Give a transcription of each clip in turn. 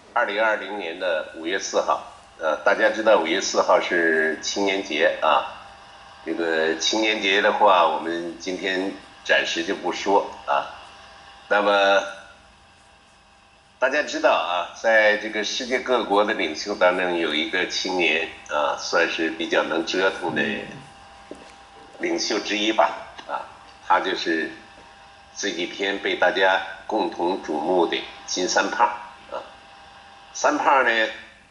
2020年的5月4号，大家知道5月4号是青年节啊。这个青年节的话，我们今天暂时就不说啊。那么大家知道啊，在这个世界各国的领袖当中，有一个青年啊，算是比较能折腾的领袖之一吧啊。他就是这几天被大家共同瞩目的金三胖啊。三胖呢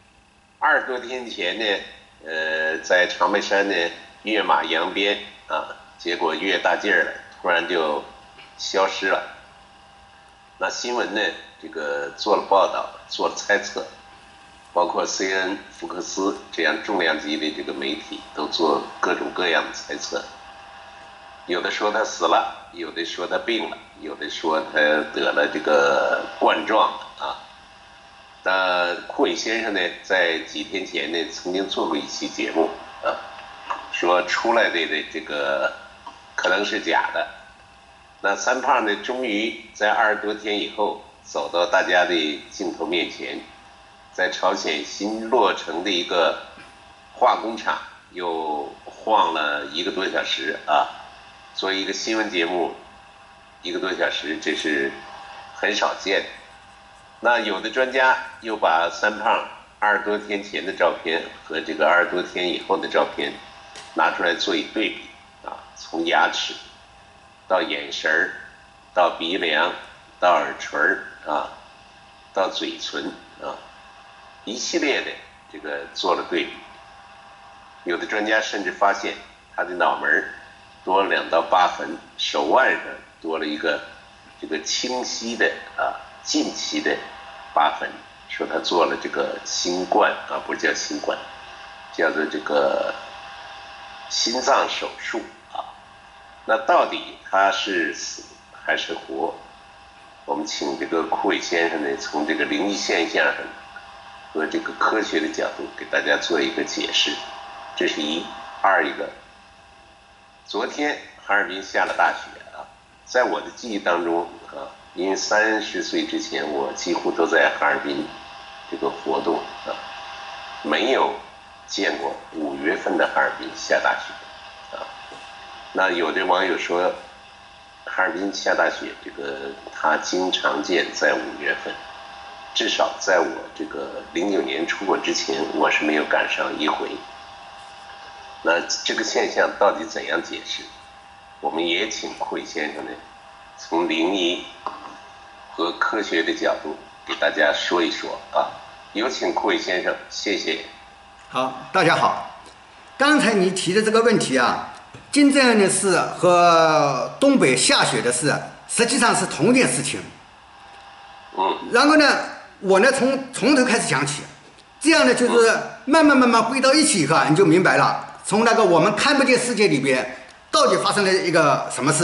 ，20多天前呢，在长白山呢跃马扬鞭啊，结果越大劲儿了，突然就消失了。那新闻呢，这个做了报道，做了猜测，包括 CNN、福克斯这样重量级的这个媒体都做各种各样的猜测。有的说他死了，有的说他病了，有的说他得了这个冠状啊。那库伟先生呢，在几天前呢，曾经做过一期节目啊，说出来的这个可能是假的。那三胖呢，终于在20多天以后走到大家的镜头面前，在朝鲜新落成的一个化工厂又晃了1个多小时啊。作为一个新闻节目，1个多小时，这是很少见的。那有的专家又把三胖20多天前的照片和这个20多天以后的照片拿出来做一对比啊，从牙齿到眼神到鼻梁到耳垂啊，到嘴唇啊，一系列的这个做了对比。有的专家甚至发现他的脑门多了2道疤痕，手腕上多了一个这个清晰的近期的疤痕，说他做了这个新冠啊，不是叫新冠，叫做这个心脏手术啊。那到底他是死还是活？我们请这个库伟先生呢，从这个灵异现象上和这个科学的角度给大家做一个解释。这是一。二一个，昨天哈尔滨下了大雪啊，在我的记忆当中啊，因为30岁之前我几乎都在哈尔滨这个活动啊，没有见过5月份的哈尔滨下大雪啊。那有的网友说，哈尔滨下大雪，这个他经常见在5月份，至少在我这个09年出国之前，我是没有赶上一回。那这个现象到底怎样解释？我们也请库伟先生呢，从灵异和科学的角度给大家说一说啊。有请库伟先生，谢谢。 好，大家好。刚才你提的这个问题啊，金正恩的事和东北下雪的事，实际上是同一件事情。然后呢，我呢从头开始讲起，这样呢就是慢慢归到一起以后，你就明白了。从那个我们看不见世界里边，到底发生了一个什么事？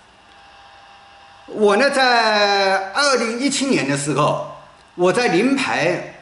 我呢，在2017年的时候，我在临牌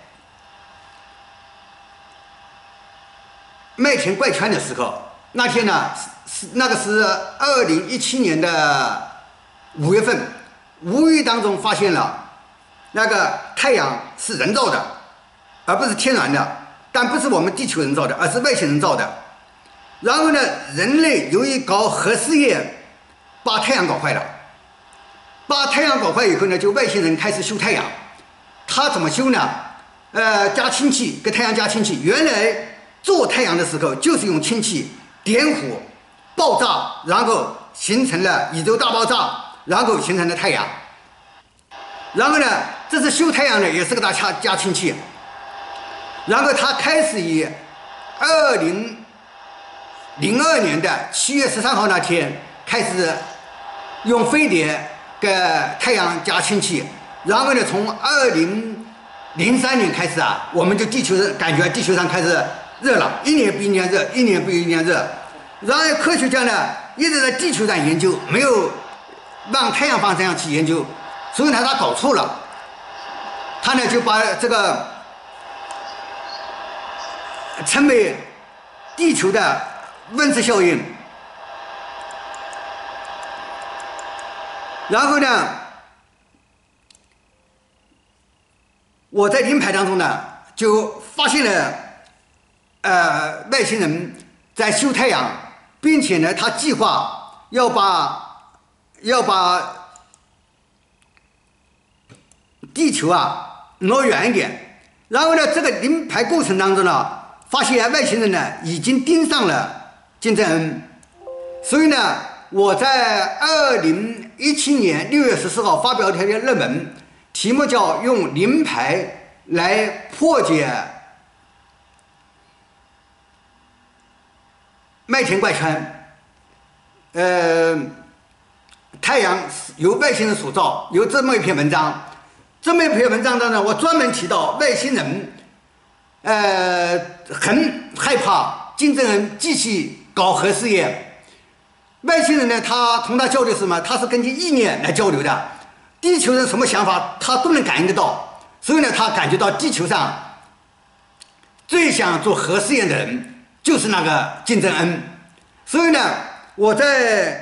麦田怪圈的时候，那天呢那个是2017年的5月份，无意当中发现了那个太阳是人造的，而不是天然的，但不是我们地球人造的，而是外星人造的。然后呢，人类由于搞核试验，把太阳搞坏了。把太阳搞坏以后呢，就外星人开始修太阳。他怎么修呢？加氢气，给太阳加氢气。原来做太阳的时候就是用氢气点火爆炸，然后形成了宇宙大爆炸，然后形成了太阳。然后呢，这次修太阳呢也是给它加氢气。然后他开始以2002年的7月13号那天开始用飞碟给太阳加氢气，然后呢，从2003年开始啊，我们就感觉地球上开始热了，一年比一年热，一年比一年热。然后科学家呢一直在地球上研究，没有往太阳方向去研究，所以呢他搞错了，他呢就把这个称为地球的温室效应。然后呢， 我在临牌当中呢，就发现了外星人在修太阳，并且呢，他计划要把地球挪远一点。然后呢，这个临牌过程当中呢，发现外星人呢已经盯上了金正恩，所以呢，我在2017年6月14号发表一篇论文，题目叫用临牌来破解麦田怪圈。太阳由外星人所造，有这么一篇文章。这么一篇文章当中，我专门提到外星人，很害怕金正恩继续搞核试验。外星人呢，他同他交流是什么？他是根据意念来交流的。地球人什么想法，他都能感应得到。所以呢，他感觉到地球上最想做核试验的人就是那个金正恩。所以呢，我在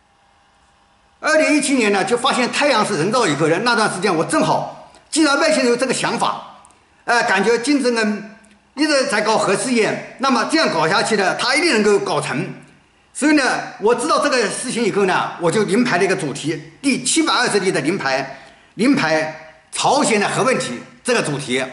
2017年呢，就发现太阳是人造以后的那段时间，我正好，既然外星人有这个想法，感觉金正恩一直在搞核试验，那么这样搞下去呢，他一定能够搞成。所以呢，我知道这个事情以后呢，我就临牌了一个主题，第720例的临牌朝鲜的核问题这个主题。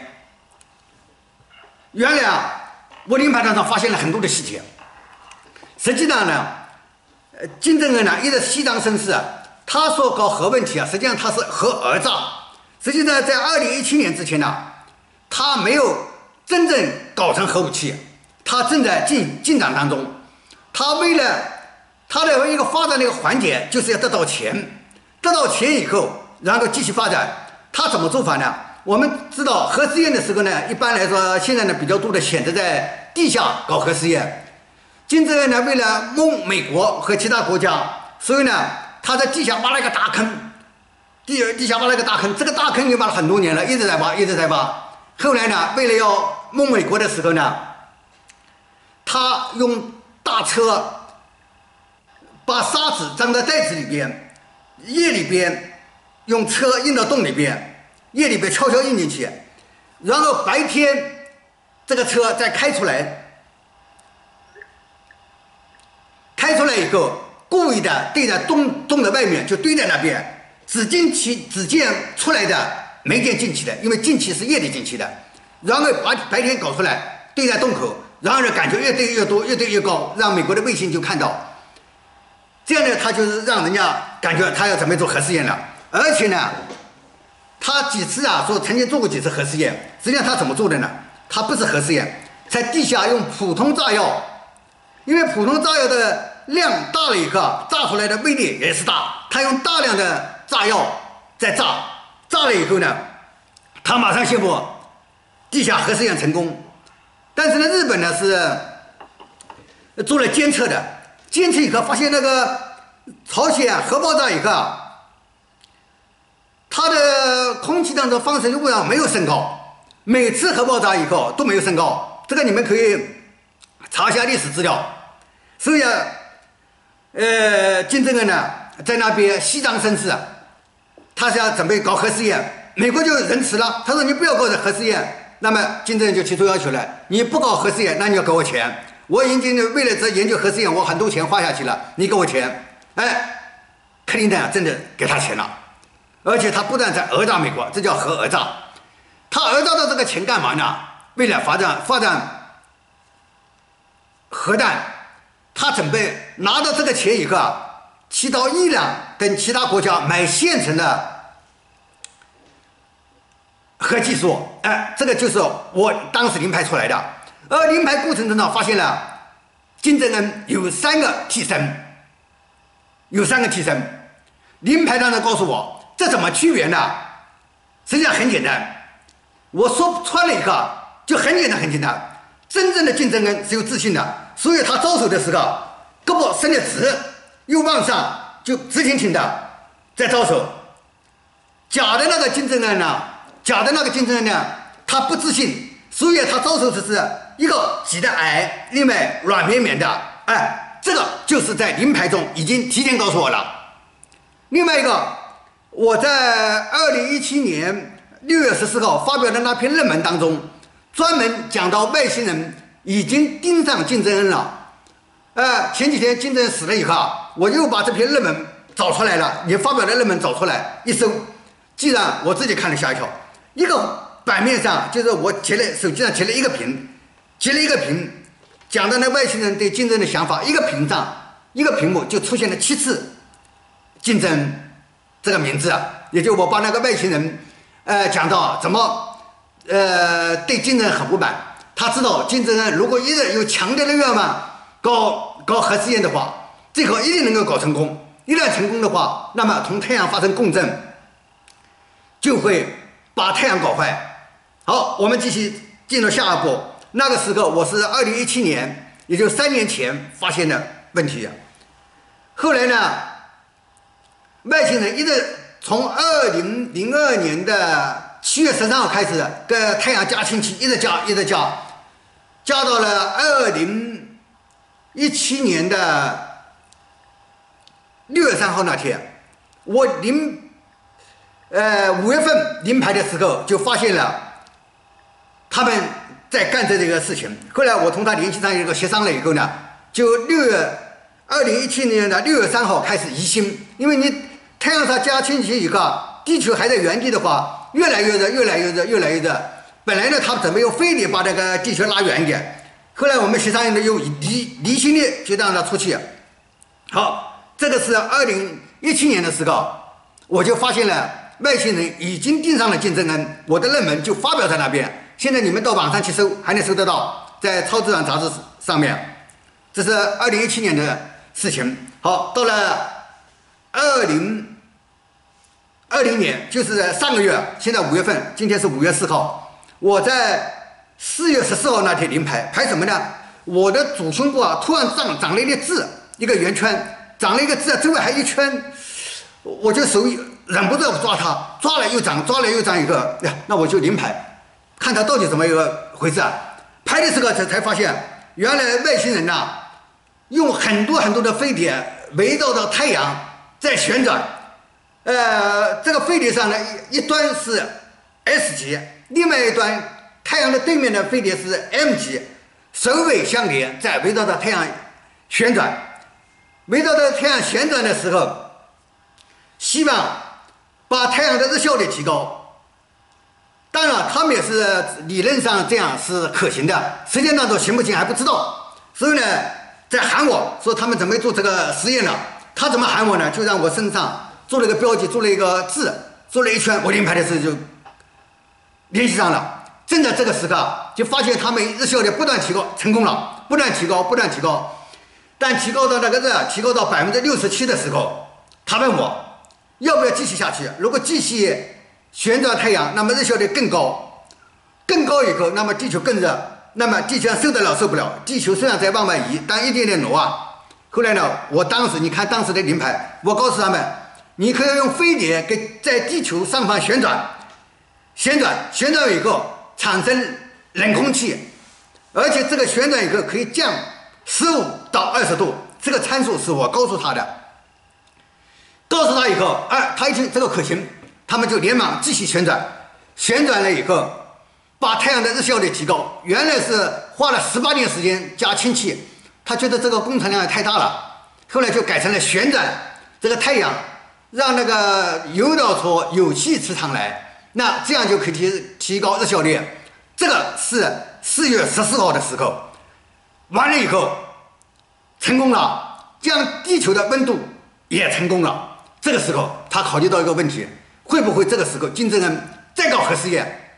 原来我临牌当中发现了很多的细节。实际上呢，金正恩呢一直虚张声势。他说搞核问题实际上他是核讹诈。实际上在2017年之前呢，他没有真正搞成核武器，他正在进展当中。他为了他的一个发展的一个环节，就是要得到钱，得到钱以后，然后继续发展。他怎么做法呢？我们知道核试验的时候呢，一般来说现在呢比较多的选择在地下搞核试验。金正恩呢为了蒙美国和其他国家，所以呢他在地下挖了一个大坑，地下挖了一个大坑，这个大坑又挖了很多年了，一直在挖。后来呢，为了要蒙美国的时候呢，他用大车把沙子装在袋子里边，夜里边用车运到洞里边，夜里边悄悄运进去，然后白天这个车再开出来以后，故意的对着洞的外面就堆在那边，只见出来的没见进去的，因为进去是夜里进去的，然后白天搞出来堆在洞口，然后呢感觉越堆越多，越堆越高，让美国的卫星就看到，这样呢他就是让人家感觉他要准备做核试验了。而且呢他几次说曾经做过几次核试验，实际上他怎么做的呢？他不是核试验，在地下用普通炸药，因为普通炸药的量大了以后，炸出来的威力也是大。他用大量的炸药在炸了以后呢，他马上宣布地下核试验成功。但是呢，日本呢是做了监测的，监测以后发现那个朝鲜核爆炸以后它的空气当中放射性污染没有升高，每次核爆炸以后都没有升高，这个你们可以查一下历史资料。所以金正恩呢在那边虚张声势，他是要准备搞核试验，美国就仁慈了，他说你不要搞核试验，那么金正恩就提出要求了，你不搞核试验，那你要给我钱，我已经为了这研究核试验，我很多钱花下去了，你给我钱。克林顿真的给他钱了，而且他不但在讹诈美国，这叫核讹诈。他讹诈的这个钱干嘛呢？为了发展核弹，他准备拿到这个钱以后去到伊朗跟其他国家买现成的核技术。这个就是我当时临牌出来的。而临牌过程中呢，发现了金正恩有3个替身，临牌当中告诉我这怎么区别呢？实际上很简单，我说穿了一个就很简单。真正的金正恩是有自信的，所以他招手的时候胳膊伸得直，又往上，就直挺挺的在招手。假的那个金正恩呢，他不自信，所以他招手只是一个挤得矮，另外软绵绵的。这个就是在临牌中已经提前告诉我了。另外一个，我在2017年 6月14号发表的那篇论文当中，专门讲到外星人已经盯上金正恩了。前几天金正恩死了以后我又把这篇论文找出来了，也发表的论文找出来一搜，既然我自己看了吓一跳，一个版面上就是我手机上截了一个屏，讲的那外星人对金正恩的想法，一个屏幕就出现了7次金正恩这个名字也就我把那个外星人讲到怎么对金正恩很不满，他知道金正恩如果一直有强烈的愿望搞核试验的话，最后一定能够搞成功。一旦成功的话，那么同太阳发生共振，就会把太阳搞坏。好，我们继续进入下一步。那个时候我是2017年，也就3年前发现的问题。后来呢，外星人一直从2002年的7月13号开始跟太阳加氢气，一直加到了2017年的6月3号那天，我5月份临排的时候就发现了他们在干这个事情。后来我同他联系上一个协商了以后呢，就2017年的6月3号开始移星，因为你太阳上加氢气以后，地球还在原地的话，越来越热。本来呢，他准备用飞碟把那个地球拉远一点。后来我们协商用离心力就让它出去。好，这个是2017年的时候，我就发现了外星人已经盯上了金正恩，我的论文就发表在那边。现在你们到网上去搜，还能搜得到，在超自然杂志上面。这是2017年的事情。好，到了2020年，就是上个月，现在5月份，今天是5月4号，我在4月14号那天临排什么呢？我的主胸部突然长了一个痣，一个圆圈，长了一个痣，周围还一圈，我就手忍不住抓它，抓了又长一个，那我就临排，看它到底怎么一个回事排的时候才发现，原来外星人用很多的飞碟围绕着太阳在旋转，这个飞碟上呢，一端是 S 级，另外一端太阳的对面的飞碟是 M 级，首尾相连，在围绕着太阳旋转。围绕着太阳旋转的时候，希望把太阳的日效率提高。当然，他们也是理论上这样是可行的，实践当中行不行还不知道。所以呢，在喊我说他们怎么做这个实验了？他怎么喊我呢？就让我身上做了一个标记，做了一个字，做了一圈。我临排的时候就联系上了。正在这个时刻，就发现他们日效率不断提高，成功了，不断提高。但提高到提高到67%的时候，他问我要不要继续下去。如果继续旋转太阳，那么日效率更高以后，那么地球更热，那么地球上受得了受不了？地球虽然在往外移，但一点点挪后来呢，你看当时的临排，我告诉他们，你可以用飞碟在地球上方旋转以后产生冷空气，而且这个旋转以后可以降15到20度，这个参数是我告诉他的。告诉他以后，他一听这个可行，他们就连忙继续旋转了以后，把太阳的日效率提高。原来是花了18年时间加氢气，他觉得这个工程量也太大了，后来就改成了旋转这个太阳，让那个诱导出有气磁场来，那这样就可以提高日效率。这个是4月14号的时候，完了以后成功了，降地球的温度也成功了。这个时候他考虑到一个问题，会不会这个时候金正恩再搞核试验？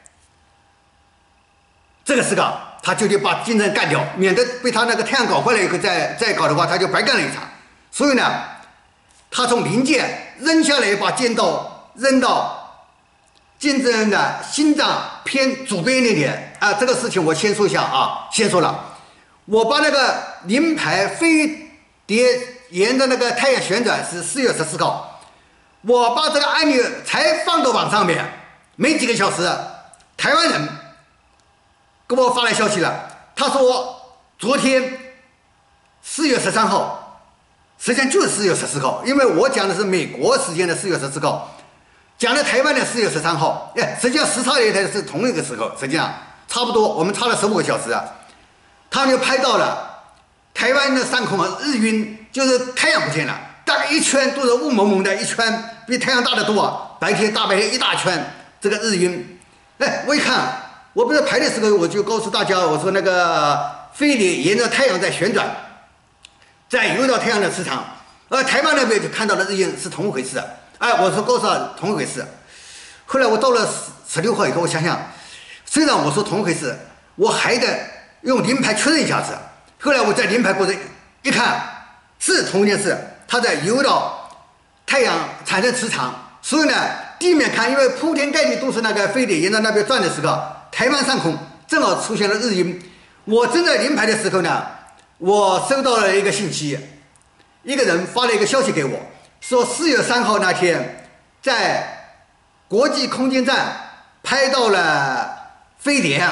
这个时候他决定把金正恩干掉，免得被他那个太阳搞坏了以后再搞的话，他就白干了一场。所以呢，他从临界扔下来一把尖刀，扔到金正恩的心脏偏左边一点这个事情我先说一下先说了，我把那个临排飞碟沿着那个太阳旋转是4月14号，我把这个案例才放到网上面，没几个小时，台湾人给我发来消息了，他说昨天4月13号，实际上就是4月14号，因为我讲的是美国时间的4月14号， 讲的台湾的4月13号，实际上时差也是同一个时候，实际上差不多，我们差了15个小时啊。他们就拍到了台湾的上空啊，日晕，就是太阳不见了，大概一圈都是雾蒙蒙的，一圈比太阳大得多啊。大白天一大圈，这个日晕，我一看，我不是拍的时候我就告诉大家，我说那个飞碟沿着太阳在旋转，在游到太阳的磁场，台湾那边就看到了日晕是同一回事，我说告诉他同一回事。后来我到了16号以后，我想想，虽然我说同一回事，我还得用临牌确认一下子。后来我在临牌过程一看，是同一件事，它在游到太阳产生磁场，所以呢，地面看，因为铺天盖地都是那个飞碟沿着那边转的时候，台湾上空正好出现了日晕。我正在临牌的时候呢，我收到了一个信息，一个人发了一个消息给我，说4月3号那天在国际空间站拍到了飞碟，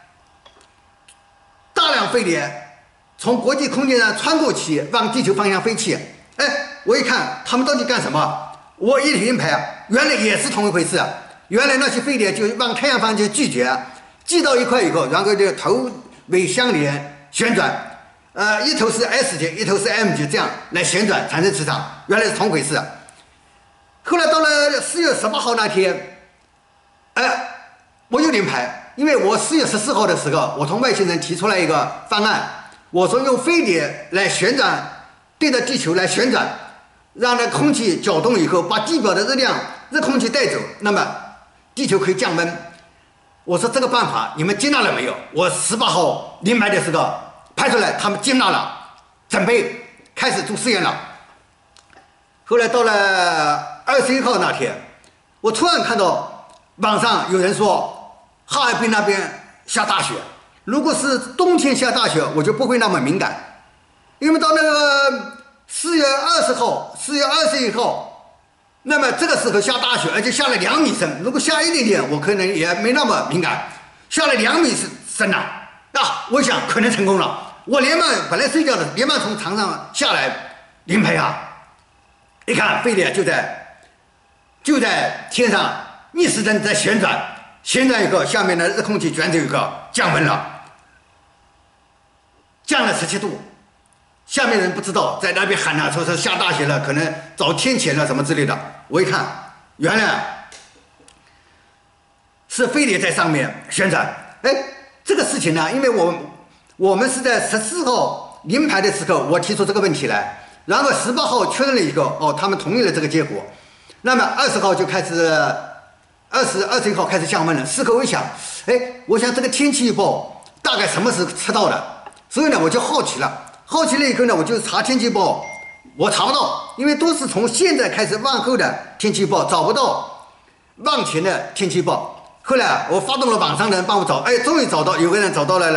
大量飞碟从国际空间站穿过去，往地球方向飞去。我一看他们到底干什么，我一临牌，原来也是同一回事。原来那些飞碟就往太阳方向聚集，聚到一块以后，然后就头尾相连旋转，一头是 S 极，一头是 M 极，这样来旋转产生磁场，原来是同回事。后来到了4月18号那天，我又临牌，因为我4月14号的时候，我同外星人提出来一个方案，我说用飞碟来旋转，对着地球来旋转，让那空气搅动以后，把地表的热空气带走，那么地球可以降温。我说这个办法你们接纳了没有？我18号临牌的时候拍出来，他们接纳了，准备开始做实验了。后来到了21号那天，我突然看到网上有人说哈尔滨那边下大雪，如果是冬天下大雪，我就不会那么敏感，因为到那个4月20号、4月21号，那么这个时候下大雪，而且下了2米深，如果下一点点，我可能也没那么敏感，下了2米深了，我想可能成功了。我连忙本来睡觉的，连忙从床上下来临牌一看飞碟就在天上逆时针在旋转，旋转以后，下面的热空气卷走以后降温了，降了17度。下面人不知道，在那边喊了，说是下大雪了，可能找天谴了什么之类的。我一看，原来是飞碟在上面旋转。这个事情呢，因为我们是在14号临牌的时候，我提出这个问题来，然后18号确认了以后，他们同意了这个结果。那么20号就开始21号开始降温了。事后我一想，我想这个天气预报大概什么时候测到的，所以呢，我就好奇了以后呢，我就查天气预报，我查不到，因为都是从现在开始往后的天气预报，找不到往前的天气预报。后来我发动了网上的人帮我找，终于找到，有个人找到了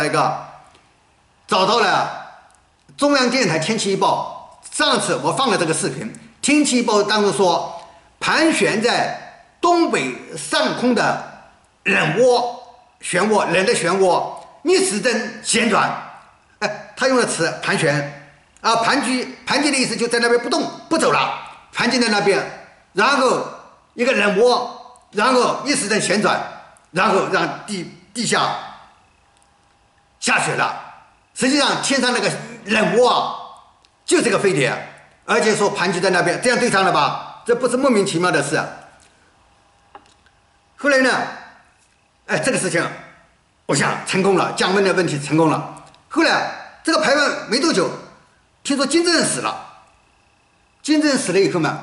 中央电视台天气预报。上次我放了这个视频，天气预报当中说，盘旋在东北上空的冷的漩涡逆时针旋转。他用的词盘旋盘踞的意思就在那边不动不走了，盘踞在那边，然后一个冷涡，然后逆时针旋转，然后让地下下雪了。实际上天上那个冷涡就是这个飞碟，而且说盘踞在那边，这样对上了吧？这不是莫名其妙的事。后来呢，这个事情我想成功了，降温的问题成功了。后来这个排完没多久，听说金正恩死了。金正恩死了以后嘛，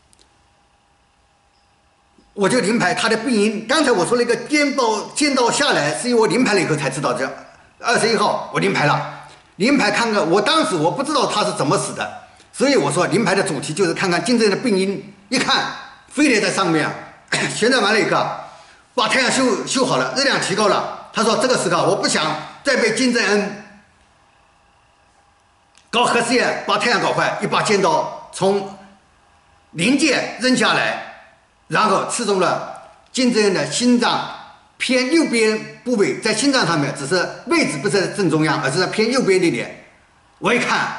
我就临牌他的病因。刚才我说了一个剑道下来，是因为我临牌了以后才知道，这21号我临牌了。临牌看看，我当时我不知道他是怎么死的，所以我说临牌的主题就是看看金正恩的病因。一看飞碟在上面旋转完了以后，把太阳修好了，热量提高了。他说这个时候我不想再被金正恩搞核试验，把太阳搞坏，一把尖刀从临界扔下来，然后刺中了金正恩的心脏偏右边部位，在心脏上面，只是位置不是正中央，而是在偏右边那点。我一看，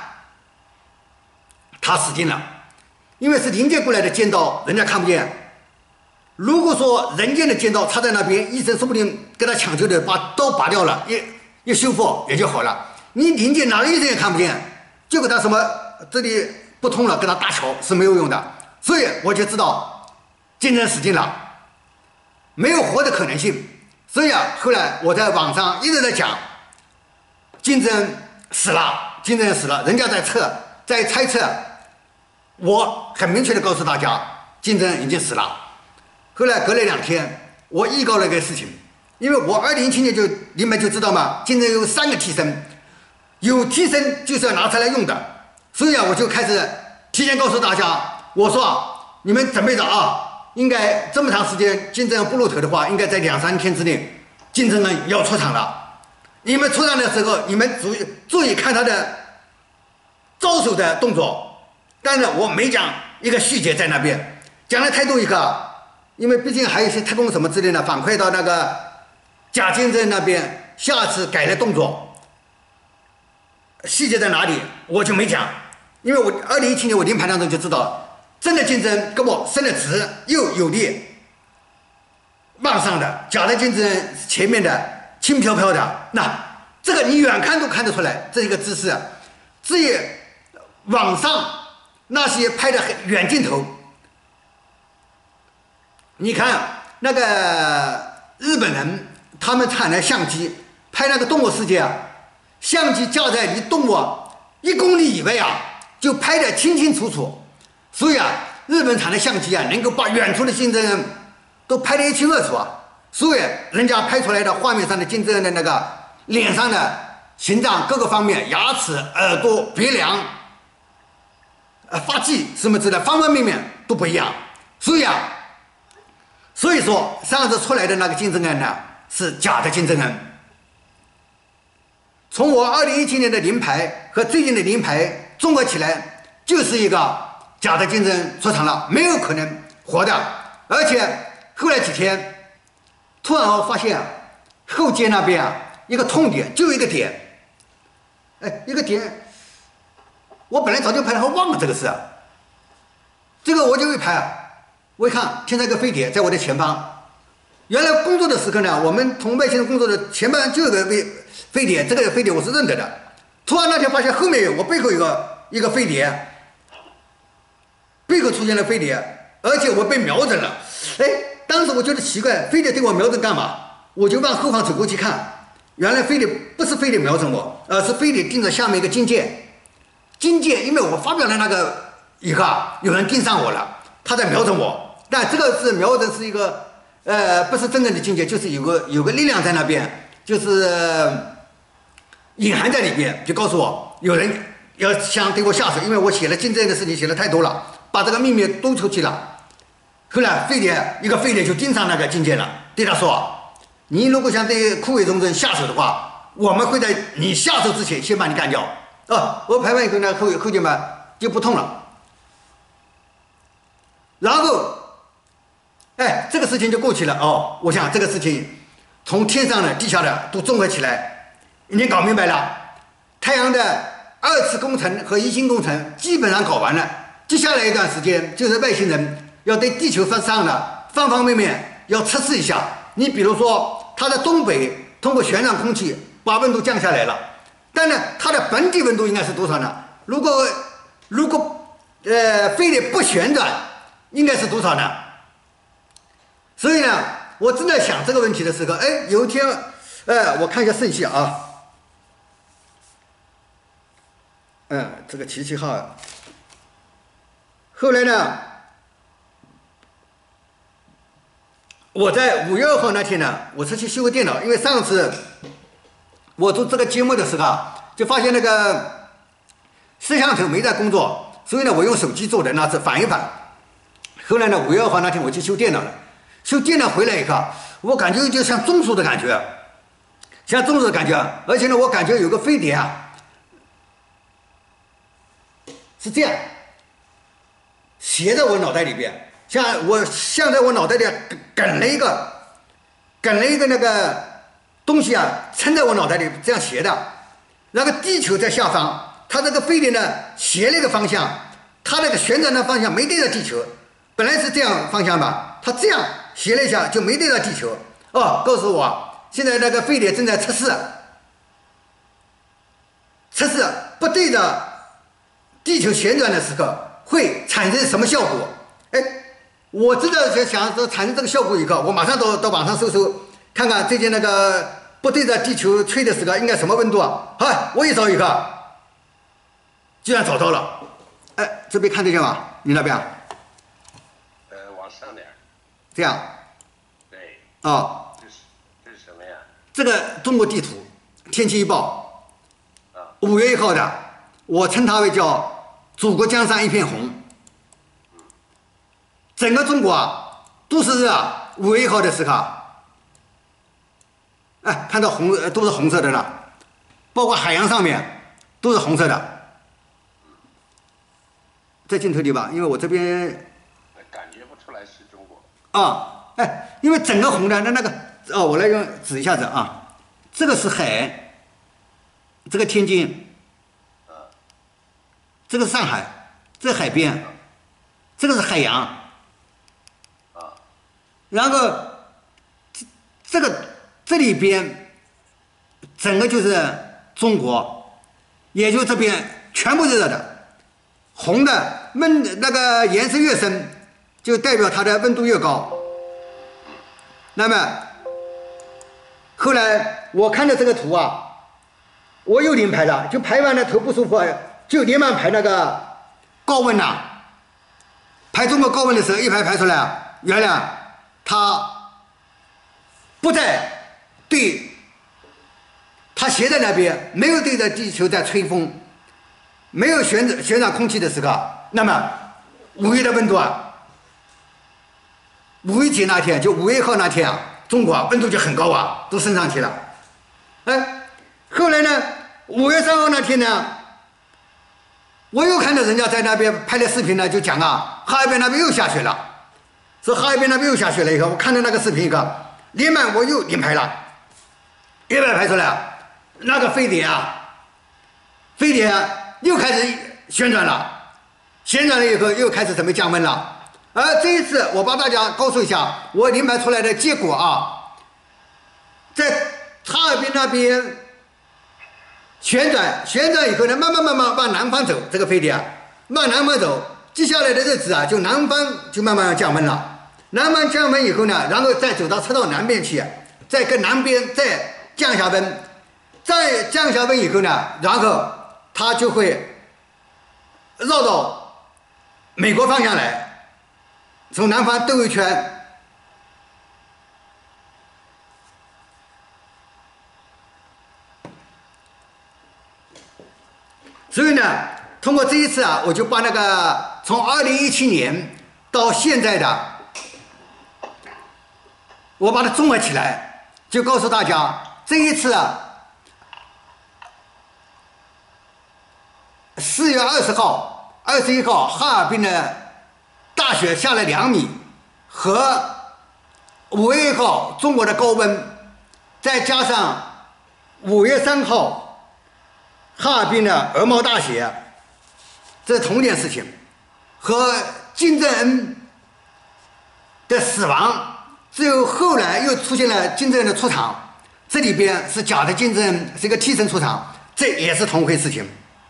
他死定了，因为是临界过来的尖刀，人家看不见。 如果说人间的尖刀插在那边，医生说不定跟他抢救的把刀拔掉了，一修复也就好了。你临界哪个医生也看不见，就给他什么这里不通了，给他搭桥是没有用的。所以我就知道金正恩死定了，没有活的可能性。所以后来我在网上一直在讲，金正恩死了，金正恩死了，人家在猜测，我很明确的告诉大家，金正恩已经死了。后来隔了2天，我预告了一个事情，因为我2017年你们就知道嘛，金正恩有3个替身，有替身就是要拿出来用的，所以我就开始提前告诉大家，我说你们准备着啊。应该这么长时间，金正恩不露头的话，应该在2、3天之内，金正恩要出场了。你们出场的时候，你们注意看他的招手的动作。但是我没讲一个细节在那边，讲了太多一个，因为毕竟还有一些特工什么之类的反馈到那个假金正恩那边，下次改了动作，细节在哪里我就没讲，因为我2017年我临盘当中就知道。真的金正恩跟我伸得直又有力，往上的假的金正恩前面的轻飘飘的，那这个你远看都看得出来，这一个姿势。至于网上那些拍的远镜头，你看那个日本人他们产的相机拍那个动物世界相机架在离动物1公里以外就拍得清清楚楚。所以日本产的相机能够把远处的金正恩都拍得一清二楚所以人家拍出来的画面上的金正恩的那个脸上的形状各个方面，牙齿、耳朵、鼻梁、发际什么之类的，方方面面都不一样。所以说上次出来的那个金正恩呢是假的金正恩。从我2017年的临牌和最近的临牌综合起来，就是一个。假的金正恩出场了，没有可能活的。而且后来几天，突然我发现后街那边一个痛点，就一个点，一个点，我本来早就拍了，还忘了这个事这个我就会拍我一看，现在一个飞碟在我的前方。原来工作的时刻呢，我们同外星人工作的前方就有个飞碟，这个飞碟我是认得的。突然那天发现后面有我背后有一个飞碟。背后出现了飞碟，而且我被瞄准了。当时我觉得奇怪，飞碟对我瞄准干嘛？我就往后方走过去看，原来飞碟不是飞碟瞄准我，而是飞碟盯着下面一个金界。金界，因为我发表了那个以后有人盯上我了，他在瞄准我。但这个是瞄准是一个不是真正的金界，就是有个力量在那边，就是隐含在里边，就告诉我有人要想对我下手，因为我写了金正恩的事情写的太多了。把这个秘密都出去了。后来一个飞碟就盯上那个金界了，对他说：“你如果想对枯萎中正下手的话，我们会在你下手之前先把你干掉。”我拍完以后呢，后肩嘛就不痛了。然后，这个事情就过去了。我想这个事情从天上的、地下的都综合起来，已经搞明白了。太阳的2次工程和1星工程基本上搞完了。接下来一段时间，就是外星人要对地球上的方方面面要测试一下。你比如说，它的东北通过旋转空气把温度降下来了，但呢，它的本体温度应该是多少呢？如果飞碟不旋转，应该是多少呢？所以呢，我正在想这个问题的时候，有一天，我看一下顺序这个77号。后来呢，我在5月2号那天呢，我是去修个电脑，因为上次我做这个节目的时候就发现那个摄像头没在工作，所以呢，我用手机做的那次反一反。后来呢，5月2号那天我去修电脑了，修电脑回来以后，我感觉就像中暑的感觉，而且呢，我感觉有个飞碟是这样。斜在我脑袋里边，像在我脑袋里梗了一个那个东西撑在我脑袋里，这样斜的。那个地球在下方，它这个飞碟呢斜了一个方向，它那个旋转的方向没对着地球，本来是这样方向吧，它这样斜了一下就没对到地球。哦，告诉我现在那个飞碟正在测试不对着地球旋转的时候会产生什么效果。哎，我真的想说产生这个效果以后，我马上到网上搜，看看最近那个不对着地球吹的时候应该什么温度啊？好，我一找以后，居然找到了。哎，这边看得见吗？你那边？ 往上点。 这样。 对。 哦。 这是什么呀？ 这个中国地图天气预报，5月1号的，我称它为叫“祖国江山一片红”。整个中国啊，都是5月1号的时候，哎，看到都是红色的了，包括海洋上面都是红色的。在镜头里吧，因为我这边感觉不出来是中国。 啊，哎，因为整个红的那个我来用指一下子啊，这个是海，这个天津，这个是上海，这个海边，这个是海洋，然后这里边整个就是中国，也就这边全部是热的。红的那个颜色越深，就代表它的温度越高。那么后来我看到这个图啊，我又临排了，就排完了头不舒服，就连忙排那个高温呐。排中国高温的时候，一排出来，原来它不再对，它斜在那边，没有对着地球在吹风。没有旋转空气的时候，那么5月的温度啊，5月节那天，就5月1号那天啊，中国温度就很高啊，都升上去了。哎，后来呢，5月3号那天呢，我又看到人家在那边拍的视频呢，就讲哈尔滨那边又下雪了，说哈尔滨那边又下雪了以后，我看到那个视频以后，连忙我又连排了，一排出来，那个飞碟又开始旋转了，旋转了以后又开始准备降温了。而这一次我帮大家告诉一下我临排出来的结果啊，在哈尔滨那边旋转以后呢，慢慢往南方走，这个飞碟往南方走，接下来的日子啊，就南方就慢慢降温了。南方降温以后呢，然后再走到赤道南边去，再跟南边再降下温，再降下温以后呢，然后它就会绕到美国方向来，从南方兜一圈。所以呢，通过这一次啊，我就把那个从2017年到现在的，我把它综合起来，就告诉大家，这一次啊，4月20号、21号，哈尔滨的大雪下了2米，和5月1号中国的高温，再加上5月3号哈尔滨的鹅毛大雪，这是同一件事情。和金正恩的死亡，只有后来又出现了金正恩的出场，这里边是假的金正恩，是一个替身出场，这也是同一回事情。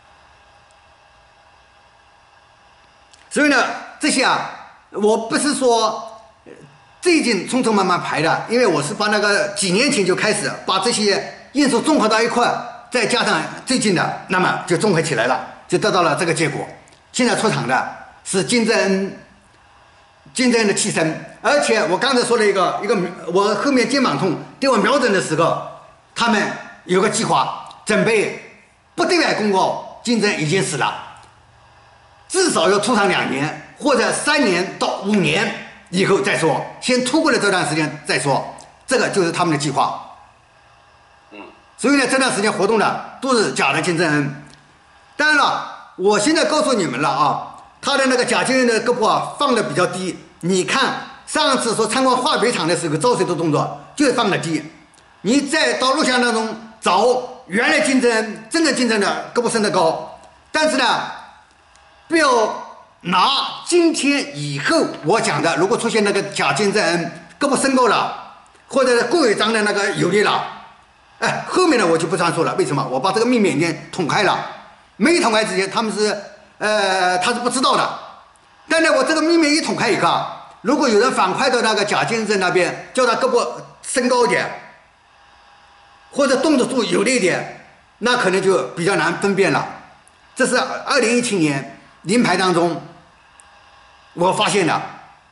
所以呢，这些啊，我不是说最近匆匆忙忙排的，因为我是把那个几年前就开始把这些因素综合到一块，再加上最近的，那么就综合起来了，就得到了这个结果。现在出场的是金正恩的替身，而且我刚才说了一个，我后面肩膀痛对我瞄准的时候，他们有个计划，准备不对外公告金正恩已经死了。至少要拖上2年，或者3年到5年以后再说，先拖过了这段时间再说，这个就是他们的计划。所以呢，这段时间活动的都是假的金正恩。当然了，我现在告诉你们了啊，他的那个假金正恩的胳膊啊放的比较低。你看上次说参观化肥厂的时候招水的动作就是放的低，你再到录像当中找原来金正恩真的金正恩的胳膊伸得高，但是呢，不要拿今天以后我讲的，如果出现那个假金正恩胳膊升高了，或者过于张的那个有力了。哎，后面呢我就不算数了，为什么？我把这个秘密已经捅开了，没捅开之前他是不知道的。但是我这个秘密一捅开以后，如果有人反馈到那个贾金正那边，叫他胳膊升高一点，或者动作度有力一点，那可能就比较难分辨了。这是2017年临牌当中我发现的，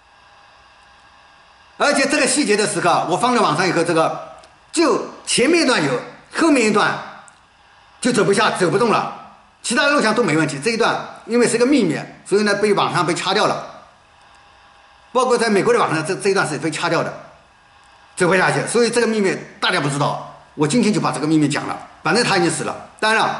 而且这个细节的时刻我放在网上以后，这个就前面一段有，后面一段就走不动了，其他录像都没问题，这一段因为是个秘密，所以呢被网上被掐掉了，包括在美国的网上这一段是被掐掉的，走不下去，所以这个秘密大家不知道，我今天就把这个秘密讲了，反正他已经死了。当然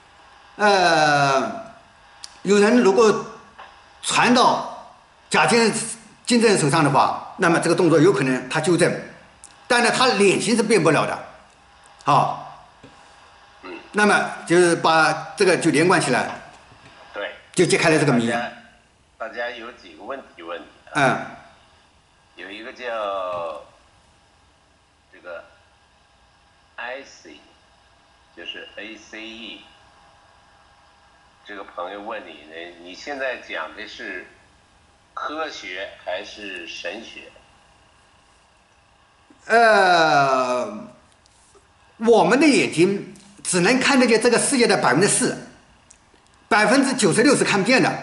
了，有人如果传到贾金正手上的话，那么这个动作有可能他纠正，但是他脸型是变不了的，好，那么就是把这个就连贯起来， 对， 就揭开了这个谜。 大家有几个问题问你，有一个叫这个 IC， 就是 ACE， 这个朋友问你呢，你现在讲的是科学还是神学？ 我们的眼睛只能看得见这个世界的4%，96%是看不见的。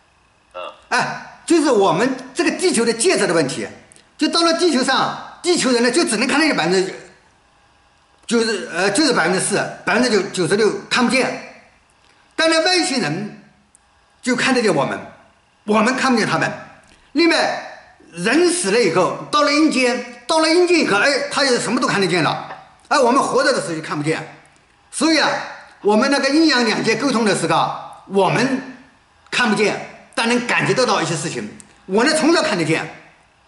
就是我们这个地球的介质的问题，就到了地球上，地球人呢就只能看得见4%，96%看不见。但是外星人就看得见我们看不见他们。另外，人死了以后，到了阴间以后，他也什么都看得见了，而我们活着的时候就看不见。所以我们那个阴阳两界沟通的时候，我们看不见。但能感觉得到一些事情，我呢从小看得见，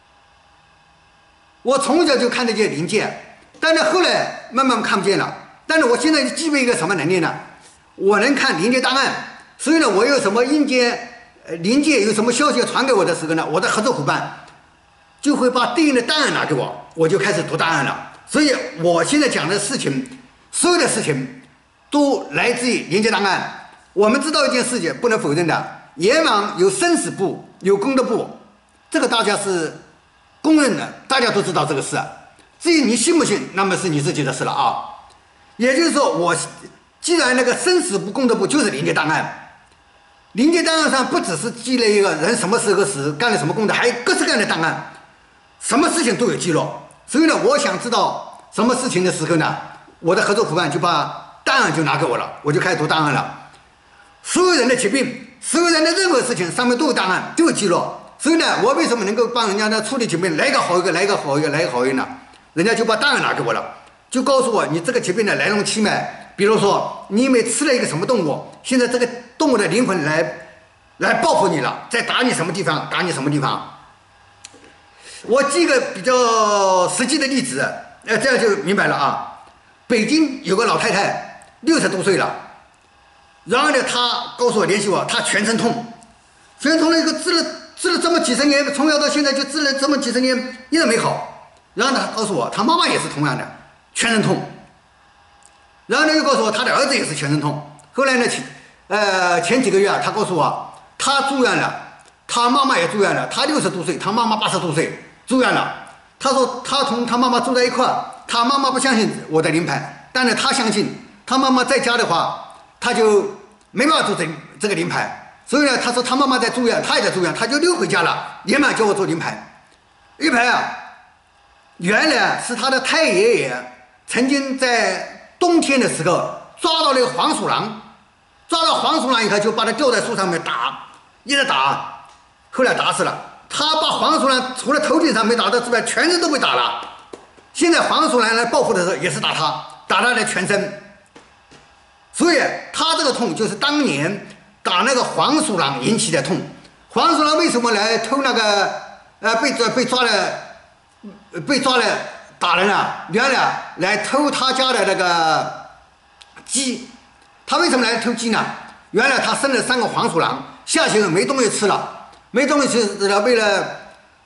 我从小就看得见灵界，但是后来慢慢看不见了。但是我现在具备一个什么能力呢？我能看灵界档案，所以呢，我有什么阴间、灵界有什么消息传给我的时候呢，我的合作伙伴就会把对应的档案拿给我，我就开始读档案了。所以我现在讲的事情，所有的事情都来自于灵界档案。我们知道一件事情，不能否认的。阎王有生死簿，有功德簿，这个大家是公认的，大家都知道这个事。至于你信不信，那么是你自己的事了啊。也就是说，我既然那个生死簿、功德簿就是灵界档案，灵界档案上不只是记了一个人什么时候死，干了什么功德，还有各式各样的档案，什么事情都有记录。所以呢，我想知道什么事情的时候呢，我的合作伙伴就把档案就拿给我了，我就开始读档案了。所有人的疾病。所有人的任何事情上面都有档案，都有记录。所以呢，我为什么能够帮人家呢处理疾病，来一个好一个，来一个好一个，来一个好一个呢？人家就把档案拿给我了，就告诉我你这个疾病的来龙去脉。比如说，你因为吃了一个什么动物，现在这个动物的灵魂来报复你了，在打你什么地方，打你什么地方。我举个比较实际的例子，这样就明白了啊。北京有个老太太，60多岁了。然后呢，他告诉我联系我，他全身痛了一个治了这么几十年，从小到现在就治了这么几十年，一直没好。然后呢，他告诉我，他妈妈也是同样的全身痛。然后呢，又告诉我他的儿子也是全身痛。后来呢，前几个月他告诉我，他住院了，他妈妈也住院了，他60多岁，他妈妈80多岁住院了。他说他同他妈妈住在一块儿，他妈妈不相信我的灵牌，但是他相信，他妈妈在家的话，他就没办法做这个灵牌，所以呢，他说他妈妈在住院，他也在住院，他就溜回家了，连忙叫我做灵牌。灵牌原来是他的太爷爷曾经在冬天的时候抓到了一个黄鼠狼，抓到黄鼠狼以后就把它吊在树上面打，一直打，后来打死了。他把黄鼠狼除了头顶上没打到之外，全身都被打了。现在黄鼠狼来报复的时候也是打他的全身。所以他这个痛就是当年打那个黄鼠狼引起的痛。黄鼠狼为什么来偷那个被抓了打人啊？原来来偷他家的那个鸡。他为什么来偷鸡呢？原来他生了3个黄鼠狼，下去没东西吃了，为了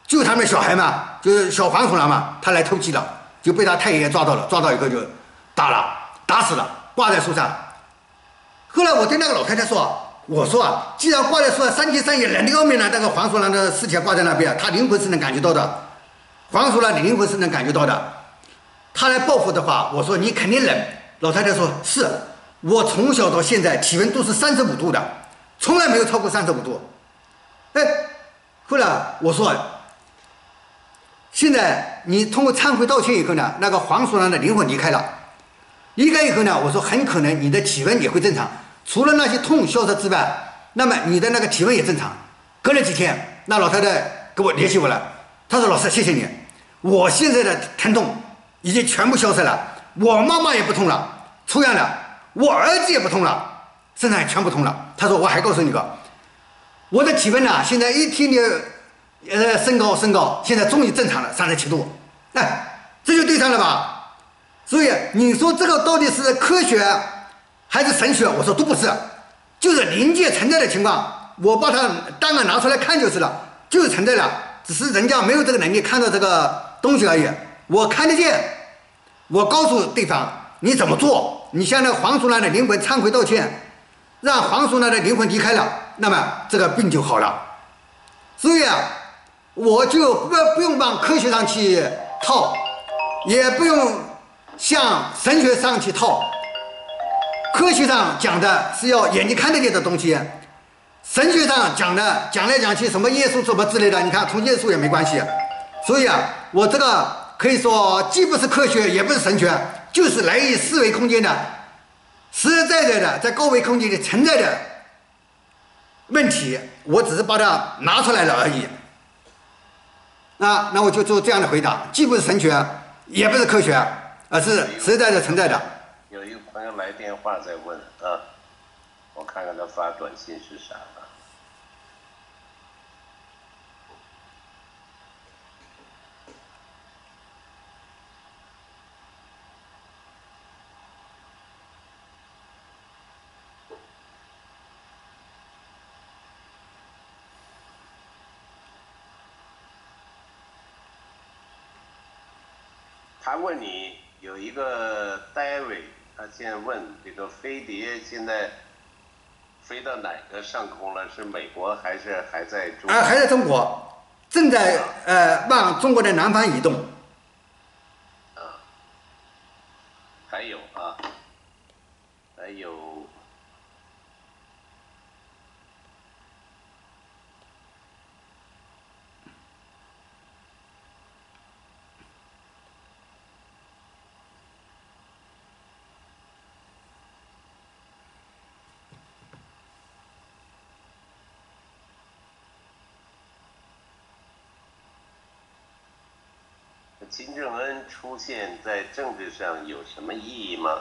就他们小孩嘛，就是小黄鼠狼嘛，他来偷鸡了，就被他太爷爷抓到了，抓到以后就打死了，挂在树上。后来我对那个老太太说，我说啊，既然挂在树上，3天3夜冷得要命了，那个黄鼠狼的尸体挂在那边，他灵魂是能感觉到的，黄鼠狼的灵魂是能感觉到的。他来报复的话，我说你肯定冷。老太太说是，我从小到现在体温都是35度的，从来没有超过35度。哎，后来我说，现在你通过忏悔道歉以后呢，那个黄鼠狼的灵魂离开了，离开以后呢，我说很可能你的体温也会正常，除了那些痛消失之外，那么你的那个体温也正常。隔了几天，那老太太给我联系我了，她说老师谢谢你，我现在的疼痛已经全部消失了，我妈妈也不痛了，出院了，我儿子也不痛了，身上也全部痛了。她说我还告诉你个，我的体温呢，现在一天的升高，现在终于正常了，37度，哎，这就对上了吧？所以你说这个到底是科学还是神学？我说都不是，就是灵界存在的情况，我把它档案拿出来看就是了，就是存在了，只是人家没有这个能力看到这个东西而已。我看得见，我告诉对方你怎么做，你向那个黄鼠狼的灵魂忏悔道歉，让黄鼠狼的灵魂离开了，那么这个病就好了。所以啊，我就不用往科学上去套，也不用向神学上去套。科学上讲的是要眼睛看得见的东西，神学上讲的讲来讲去什么耶稣什么之类的，你看从耶稣也没关系。所以啊，我这个可以说既不是科学也不是神学，就是来自四维空间的实实在在的在高维空间里存在的问题，我只是把它拿出来了而已。那我就做这样的回答，既不是神学也不是科学，而是实实在在存在的。 有一个朋友来电话在问啊，我看看他发短信是啥啊？他问你有一个 David， 他现在问这个飞碟现在飞到哪个上空了？是美国还是还在中国？ 还在中国，正在往中国的南方移动。 还有啊，还有。金正恩出现在政治上有什么意义吗？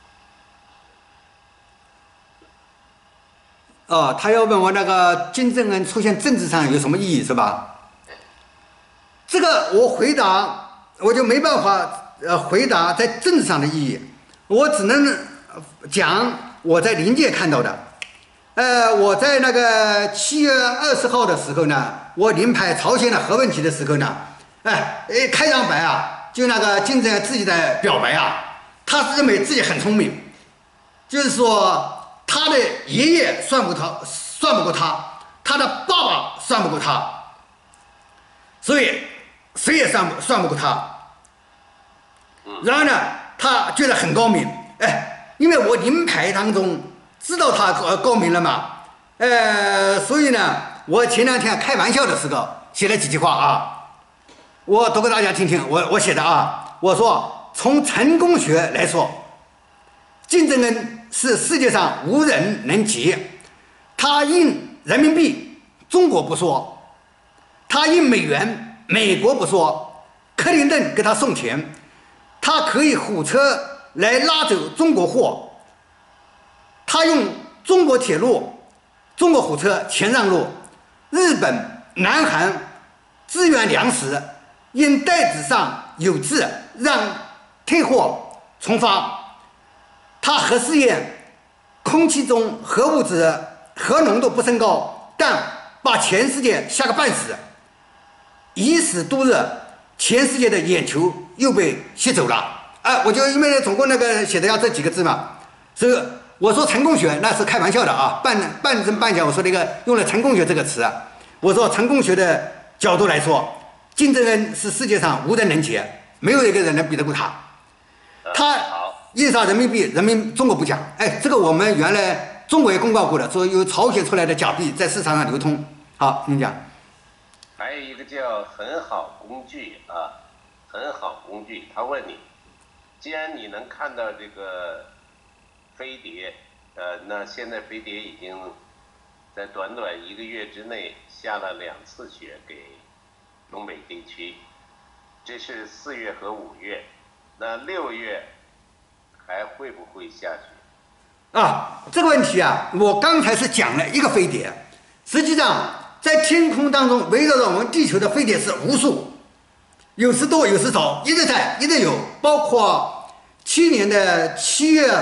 哦，他要问我那个金正恩出现政治上有什么意义是吧？这个我回答我就没办法回答在政治上的意义，我只能讲我在灵界看到的。我在那个7月20号的时候呢，我临排朝鲜的核问题的时候呢，开场白啊，就那个金正恩自己的表白啊，他认为自己很聪明，就是说他的爷爷算不过他，他的爸爸算不过他，所以谁也算不过他。然后呢，他觉得很高明，因为我临排当中知道他高明了嘛，所以呢，我前2天开玩笑的时候写了几句话啊。我读给大家听听，我写的啊，我说从成功学来说，金正恩是世界上无人能及。他印人民币，中国不说；他印美元，美国不说。克林顿给他送钱，他可以火车来拉走中国货。他用中国铁路、中国火车全让路。日本、南韩支援粮食。因袋子上有字让退货重发。他核试验，空气中核物质核浓度不升高，但把全世界吓个半死。 一时度日，全世界的眼球又被吸走了。我就因为总共那个写的要这几个字嘛，所以我说成功学那是开玩笑的啊，半真半假。我说那个用了成功学这个词啊，我说成功学的角度来说，金正恩是世界上无人能及，没有一个人能比得过他。他印刷人民币，中国不讲，这个我们原来中国也公告过的，说由朝鲜出来的假币在市场上流通。好，您讲。 还有一个叫很好工具啊，很好工具。他问你，既然你能看到这个飞碟，那现在飞碟已经在短短1个月之内下了2次雪给东北地区，这是4月和5月，那6月还会不会下雪？ 这个问题啊，我刚才是讲了一个飞碟，实际上在天空当中围绕着我们地球的飞碟是无数，有时多有时少，一直有，包括去年的7月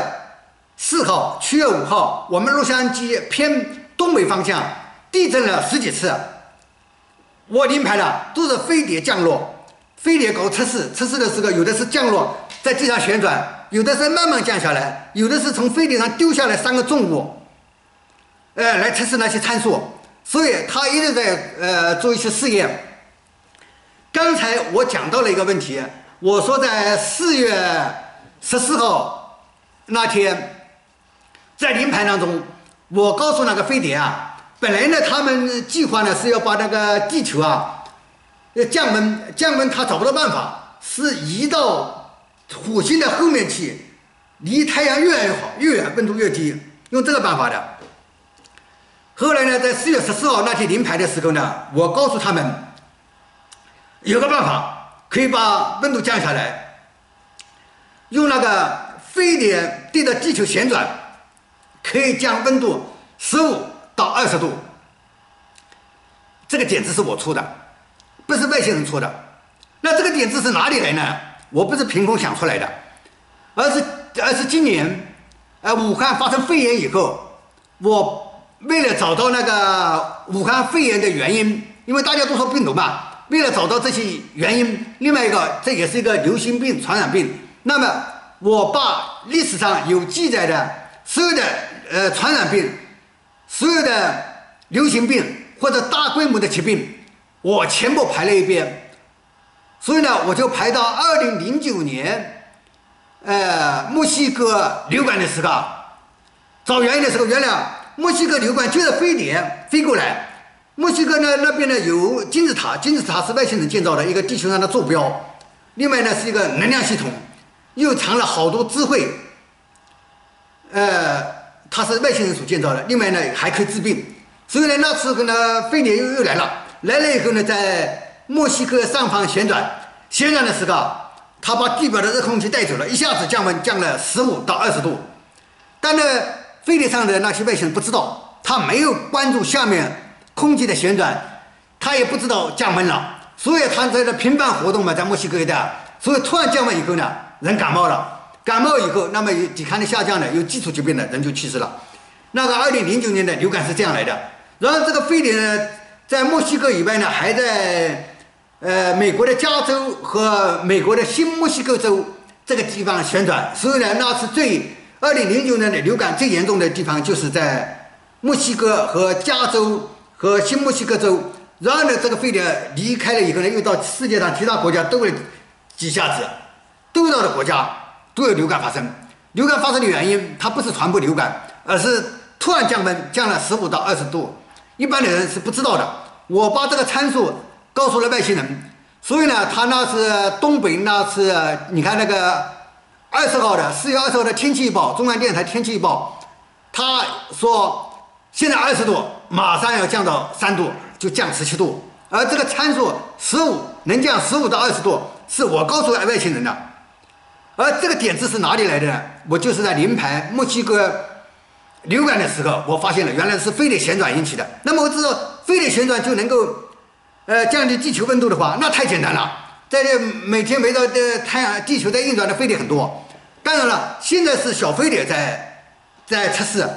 4号、7月5号，我们洛杉矶偏东北方向地震了10几次，我临排了，都是飞碟降落，飞碟搞测试的时候，有的是降落在地上旋转，有的是慢慢降下来，有的是从飞碟上丢下来3个重物，来测试那些参数。所以他一直在做一些试验。刚才我讲到了一个问题，我说在4月14号那天，在临盘当中，我告诉那个飞碟啊，本来呢他们计划呢是要把那个地球啊降温，他找不到办法，是移到火星的后面去，离太阳越来越好，越远温度越低，用这个办法的。后来呢，在4月14号那天临盘的时候呢，我告诉他们有个办法可以把温度降下来，用那个飞碟对着地球旋转，可以将温度15到20度。这个点子是我出的，不是外星人出的。那这个点子是哪里来呢？我不是凭空想出来的，而是今年武汉发生肺炎以后，我为了找到那个武汉肺炎的原因，因为大家都说病毒嘛，为了找到这些原因，另外一个这也是一个流行病、传染病，那么我把历史上有记载的所有的传染病、所有的流行病或者大规模的疾病，我全部排了一遍。所以呢，我就排到2009年，墨西哥流感的时候，找原因的时候，原来墨西哥流感就是飞碟飞过来。墨西哥呢那边呢有金字塔，金字塔是外星人建造的一个地球上的坐标，另外呢是一个能量系统，又藏了好多智慧，它是外星人所建造的，另外呢还可以治病。所以呢那次呢飞碟又来了以后呢，在墨西哥上方旋转的时候，它把地表的热空气带走了，一下子降温降了15到20度。但呢飞碟上的那些外星人不知道，他没有关注下面空气的旋转，他也不知道降温了，所以他在这频繁活动嘛，在墨西哥一带，所以突然降温以后呢，人感冒了，感冒以后，那么有抵抗力下降的，有基础疾病的人就去世了。那个2009年的流感是这样来的。然后这个非典呢，在墨西哥以外呢，还在美国的加州和美国的新墨西哥州这个地方旋转。所以呢，那是2009年的流感最严重的地方，就是在墨西哥和加州和新墨西哥州。然后呢，这个非典离开了以后呢，又到世界上其他国家都有几下子，都到的国家都有流感发生。流感发生的原因，它不是传播流感，而是突然降温，降了15到20度，一般的人是不知道的。我把这个参数告诉了外星人，所以呢，他那是东北，那是你看那个4月20号的天气预报，中央电视台天气预报，他说现在20度，马上要降到3度，就降17度，而这个参数能降15到20度，是我告诉外星人的。而这个点子是哪里来的呢？我就是在临盘墨西哥流感的时候，我发现了原来是非典旋转引起的。那么我知道非典旋转就能够降低地球温度的话，那太简单了。在这每天围绕太阳、地球在运转的非典很多。当然了，现在是小非典在测试。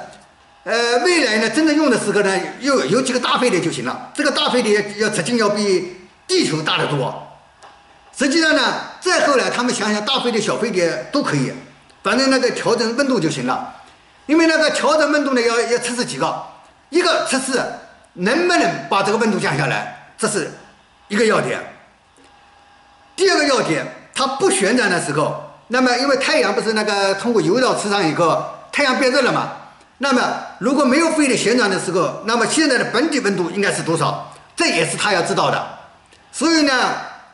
未来呢，真正用的时候呢，有几个大非典就行了。这个大非典要直径要比地球大得多。实际上呢，再后来他们想想，大飞碟、小飞碟都可以，反正那个调整温度就行了。因为那个调整温度呢，要测试几个，一个测试能不能把这个温度降下来，这是一个要点。第二个要点，它不旋转的时候，那么因为太阳不是那个通过游绕磁场以后，太阳变热了嘛，那么如果没有飞碟旋转的时候，那么现在的本体温度应该是多少？这也是他要知道的。所以呢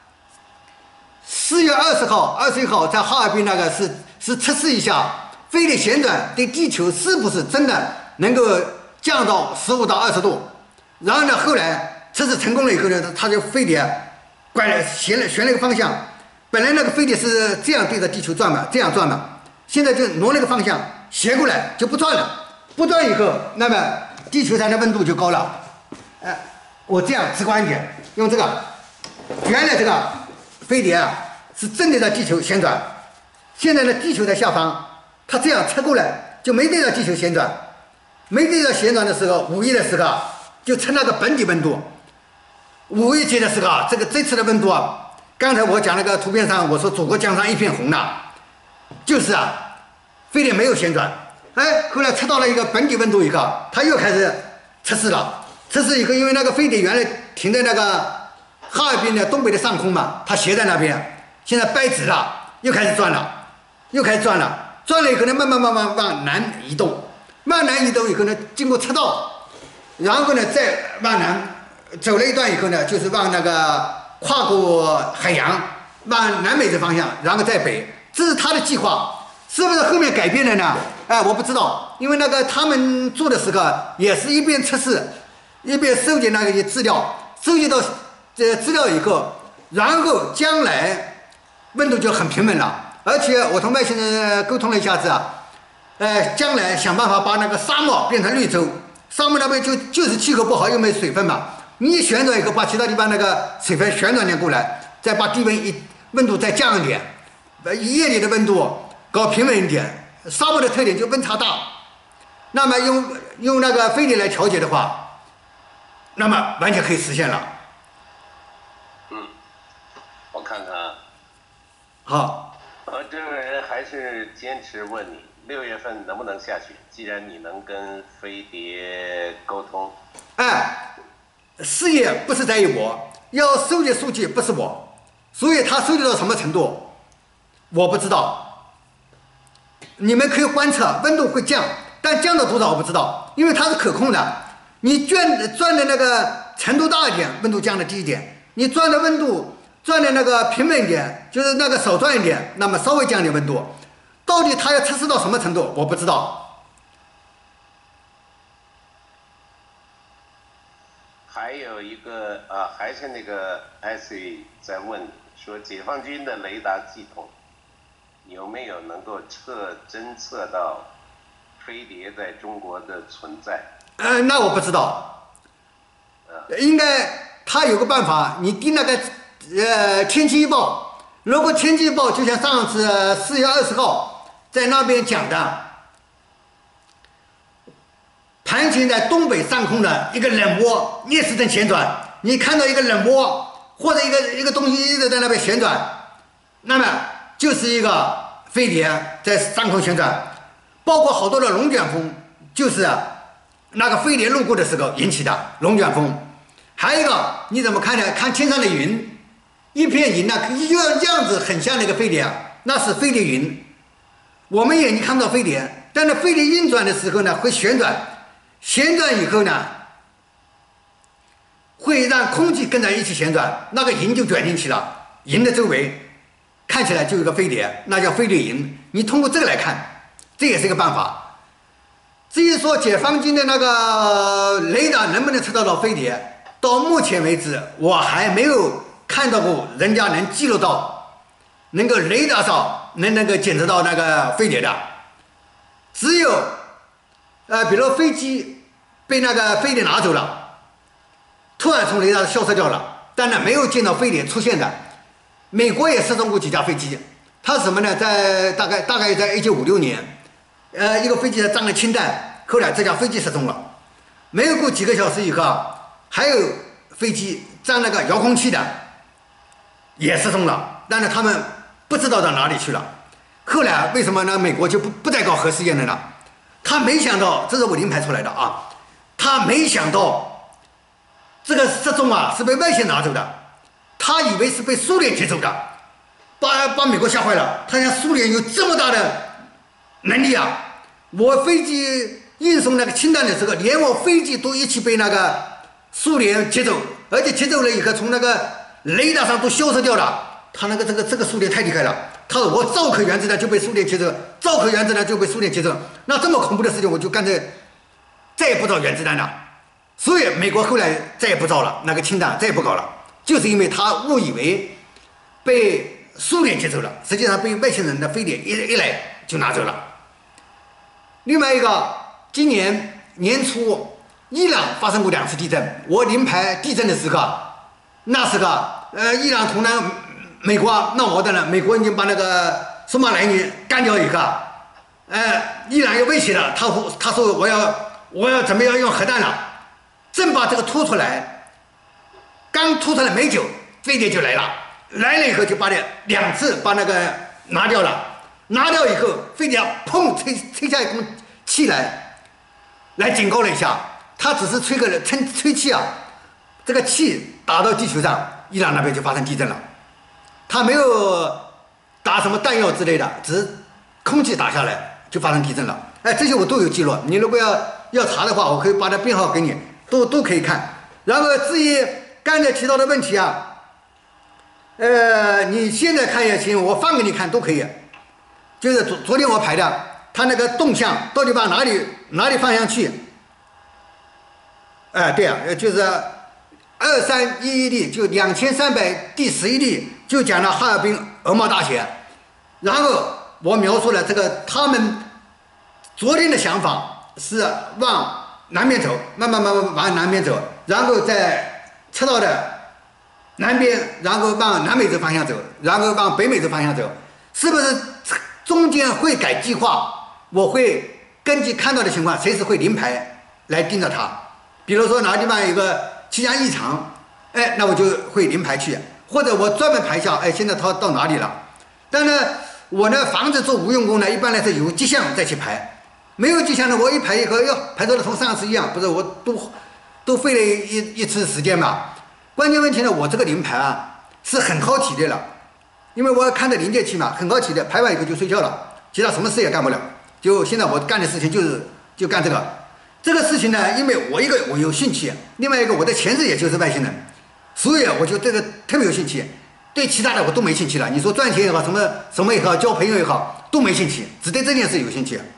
，4月20号、21号在哈尔滨那个是测试一下飞碟旋转对地球是不是真的能够降到15到20度。然后呢，后来测试成功了以后呢，他就飞碟拐了旋了一个方向，本来那个飞碟是这样对着地球转嘛，这样转嘛，现在就挪了个方向，斜过来就不转了。不转以后，那么地球上的温度就高了。我这样直观一点，用这个，原来这个飞碟啊是正对着地球旋转，现在呢地球在下方，它这样侧过来就没对着地球旋转，没对着旋转的时候，5月的时候就测那个本体温度。5月节的时候，这次的温度啊，刚才我讲那个图片上，我说祖国江山一片红了，就是飞碟没有旋转。后来测到了一个本体温度以后，它又开始测试了。测试以后，因为那个飞碟原来停在那个哈尔滨的东北的上空嘛，它斜在那边，现在掰直了，又开始转了，转了以后呢，慢慢往南移动，往南移动以后呢，经过赤道，然后呢再往南走了一段以后呢，就是往那个跨过海洋，往南美这方向，然后再北，这是他的计划。是不是后面改变了呢？我不知道，因为那个他们做的时候也是一边测试，一边收集那个资料，收集到资料以后，然后将来温度就很平稳了。而且我同外星人沟通了一下子将来想办法把那个沙漠变成绿洲，沙漠那边就是气候不好又没水分嘛，你一旋转以后，把其他地方那个水分旋转点过来，再把地温度再降一点，夜里的温度搞平稳一点。沙漠的特点就温差大，那么用那个飞碟来调节的话，那么完全可以实现了。 我看看啊。 好。 这个人还是坚持问你6月份能不能下雪？既然你能跟飞碟沟通。 事业不是在于我，要收集数据不是我，所以他收集到什么程度，我不知道。你们可以观测温度会降，但降到多少我不知道，因为它是可控的。你转的那个程度大一点，温度降的低一点；你转的那个平稳一点，就是那个少转一点，那么稍微降点温度。到底它要测试到什么程度，我不知道。 还有一个还是那个 IC 在问你说，解放军的雷达系统有没有能够侦测到飞碟在中国的存在？ 那我不知道。应该他有个办法，你盯那个天气预报，如果天气预报就像上次4月20号在那边讲的，盘旋在东北上空的一个冷涡逆时针旋转，你看到一个冷涡或者一个东西一直在那边旋转，那么就是一个飞碟在上空旋转，包括好多的龙卷风，就是那个飞碟路过的时候引起的龙卷风。还有一个，你怎么看呢？看天上的云，一片云样子很像那个飞碟，那是飞碟云。我们眼睛看不到飞碟，但是飞碟运转的时候呢，会旋转，旋转以后呢，会让空气跟着一起旋转，那个云就卷进去了，云的周围看起来就有个飞碟，那叫飞碟云。你通过这个来看，这也是一个办法。至于说解放军的那个雷达能不能测到飞碟，到目前为止我还没有看到过人家能记录到能够雷达上能够检测到那个飞碟的。只有比如飞机被那个飞碟拿走了，突然从雷达消失掉了，但是没有见到飞碟出现的。美国也失踪过几架飞机，它什么呢？在大概在1956年，一个飞机装了氢弹，后来这架飞机失踪了。没有过几个小时以后，还有飞机装那个遥控器的也失踪了，但是他们不知道到哪里去了。后来为什么呢？美国就不再搞核试验了呢？他没想到，这是我临排出来的啊，他没想到这个失踪啊是被外星拿走的，他以为是被苏联接走的，把美国吓坏了。他想苏联有这么大的能力啊！我飞机运送那个氢弹的时候，连我飞机都一起被那个苏联接走，而且接走了以后从那个雷达上都消失掉了。他那个这个苏联太厉害了，他说我造颗原子弹就被苏联接走，造颗原子弹就被苏联接走，那这么恐怖的事情我就干脆再也不造原子弹了。所以美国后来再也不造了，那个氢弹再也不搞了，就是因为他误以为被苏联接走了，实际上被外星人的飞碟一来就拿走了。另外一个，今年年初伊朗发生过2次地震，我临排地震的时刻，那时候伊朗同美国闹矛盾了，美国已经把那个苏马莱尼干掉以后，伊朗又威胁了，他说我要准备要用核弹了，正把这个拖出来，刚拖出来没久，飞碟就来了，来了以后就把2次把那个拿掉了，拿掉以后，飞碟砰吹下一股气来警告了一下，他只是吹气啊，这个气打到地球上，伊朗那边就发生地震了。他没有打什么弹药之类的，只是空气打下来就发生地震了。这些我都有记录。你如果要查的话，我可以把它编号给你，都可以看。然后至于刚才提到的问题啊，你现在看也行，我放给你看都可以。就是昨天我排的，他那个动向到底往哪里方向去？对啊，就是2311例，就2300第11例。就讲了哈尔滨鹅毛大学，然后我描述了这个他们昨天的想法是往南边走，慢慢往南边走，然后在赤道的南边，然后往南美洲方向走，然后往北美洲方向走，是不是中间会改计划？我会根据看到的情况，随时会临排来盯着它。比如说哪个地方有个气象异常，那我就会临排去。或者我专门排一下，现在他到哪里了？但是我呢，防止做无用功呢，一般来说有迹象再去排，没有迹象呢，我一排以后，排到了同上次一样，不是我都费了一次时间嘛。关键问题呢，我这个临排啊是很耗体力了，因为我要看着临界器嘛，很耗体力，排完以后就睡觉了，其他什么事也干不了。就现在我干的事情就干这个，这个事情呢，因为我有兴趣，另外一个我的前世也就是外星人。所以我就这个特别有兴趣，对其他的我都没兴趣了。你说赚钱也好，什么也好，交朋友也好，都没兴趣，只对这件事有兴趣。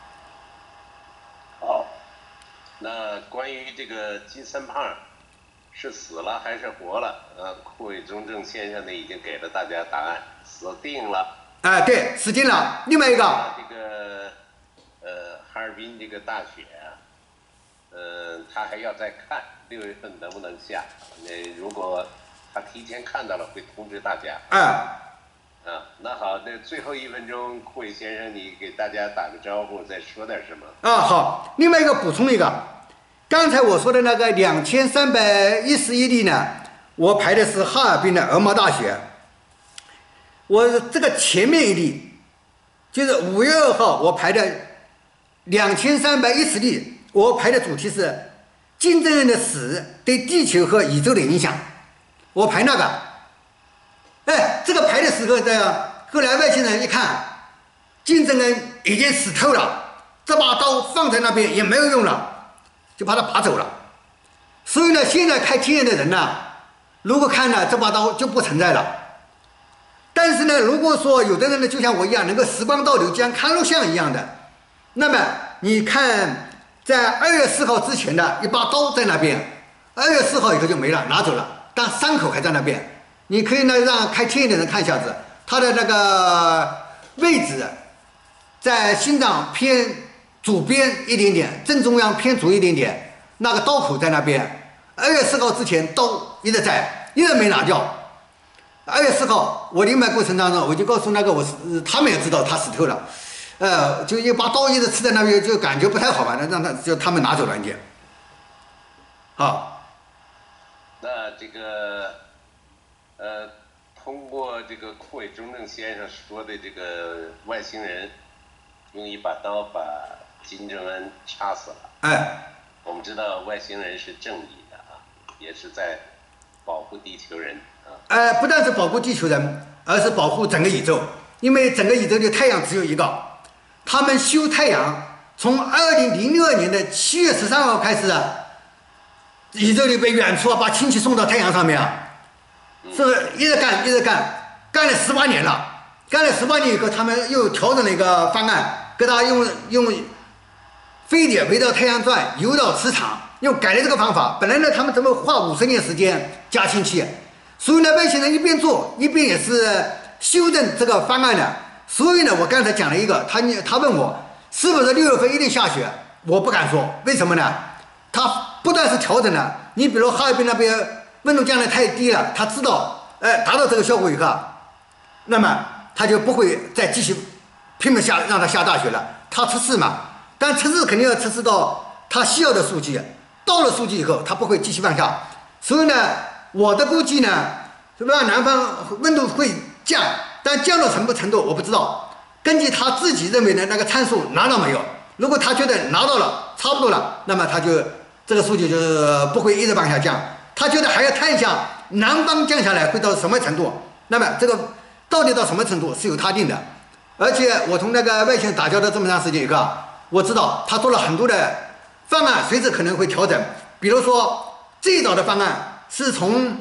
好，那关于这个金三胖是死了还是活了？库伟中正先生呢已经给了大家答案，死定了。 对，死定了。另外一个， 这个哈尔滨这个大雪啊，他还要再看6月份能不能下。如果他提前看到了，会通知大家。那好，那最后1分钟，库伟先生，你给大家打个招呼，再说点什么。 好。另外一个补充一个，刚才我说的那个2311例呢，我排的是哈尔滨的鹅毛大学。我这个前面一例，就是5月2号我排的2310例，我排的主题是金正恩的死对地球和宇宙的影响，我排那个。这个排的时候后来外星人一看，金正恩已经死透了，这把刀放在那边也没有用了，就把他拔走了。所以呢，现在开天眼的人呢，如果看了这把刀就不存在了。但是呢，如果说有的人呢，就像我一样，能够时光倒流，就像看录像一样的，那么你看，在2月4号之前的一把刀在那边，2月4号以后就没了，拿走了，但伤口还在那边。你可以呢让开天眼的人看一下子，他的那个位置在心脏偏左边一点点，正中央偏左一点点，那个刀口在那边。2月4号之前刀一直在，一直没拿掉。2月4号我临排过程当中，我就告诉那个他们也知道他死透了，就一把刀一直刺在那边，就感觉不太好吧，让他们拿走了一点。好， 那这这个通过这个库伟中正先生说的这个外星人用一把刀把金正恩插死了。 哎， 我们知道外星人是正义的啊，也是在保护地球人啊。 不但是保护地球人，而是保护整个宇宙，因为整个宇宙的太阳只有一个。他们修太阳，从2002年的7月13号开始宇宙里边远处把氢气送到太阳上面是不是一直干了18年了？干了18年以后，他们又调整了一个方案，给他用飞碟围绕太阳转，游到磁场，又改了这个方法。本来呢，他们怎么花50年时间加氢气？所以呢，外星人一边做一边也是修正这个方案的。所以呢，我刚才讲了一个，他问我是不是6月份一定下雪，我不敢说，为什么呢？他不但是调整了，你比如哈尔滨那边温度降得太低了，他知道，达到这个效果以后，那么他就不会再继续拼命让它下大雪了。他测试嘛，但测试肯定要测试到他需要的数据，到了数据以后，他不会继续往下。所以呢，我的估计呢，是吧？南方温度会降，但降到什么程度我不知道。根据他自己认为的那个参数拿到没有？如果他觉得拿到了，差不多了，那么他就这个数据就是不会一直往下降。他觉得还要看一下南方降下来会到什么程度，那么这个到底到什么程度是由他定的。而且我从那个外星人打交道这么长时间以后，我知道他做了很多的方案，随时可能会调整。比如说最早的方案是从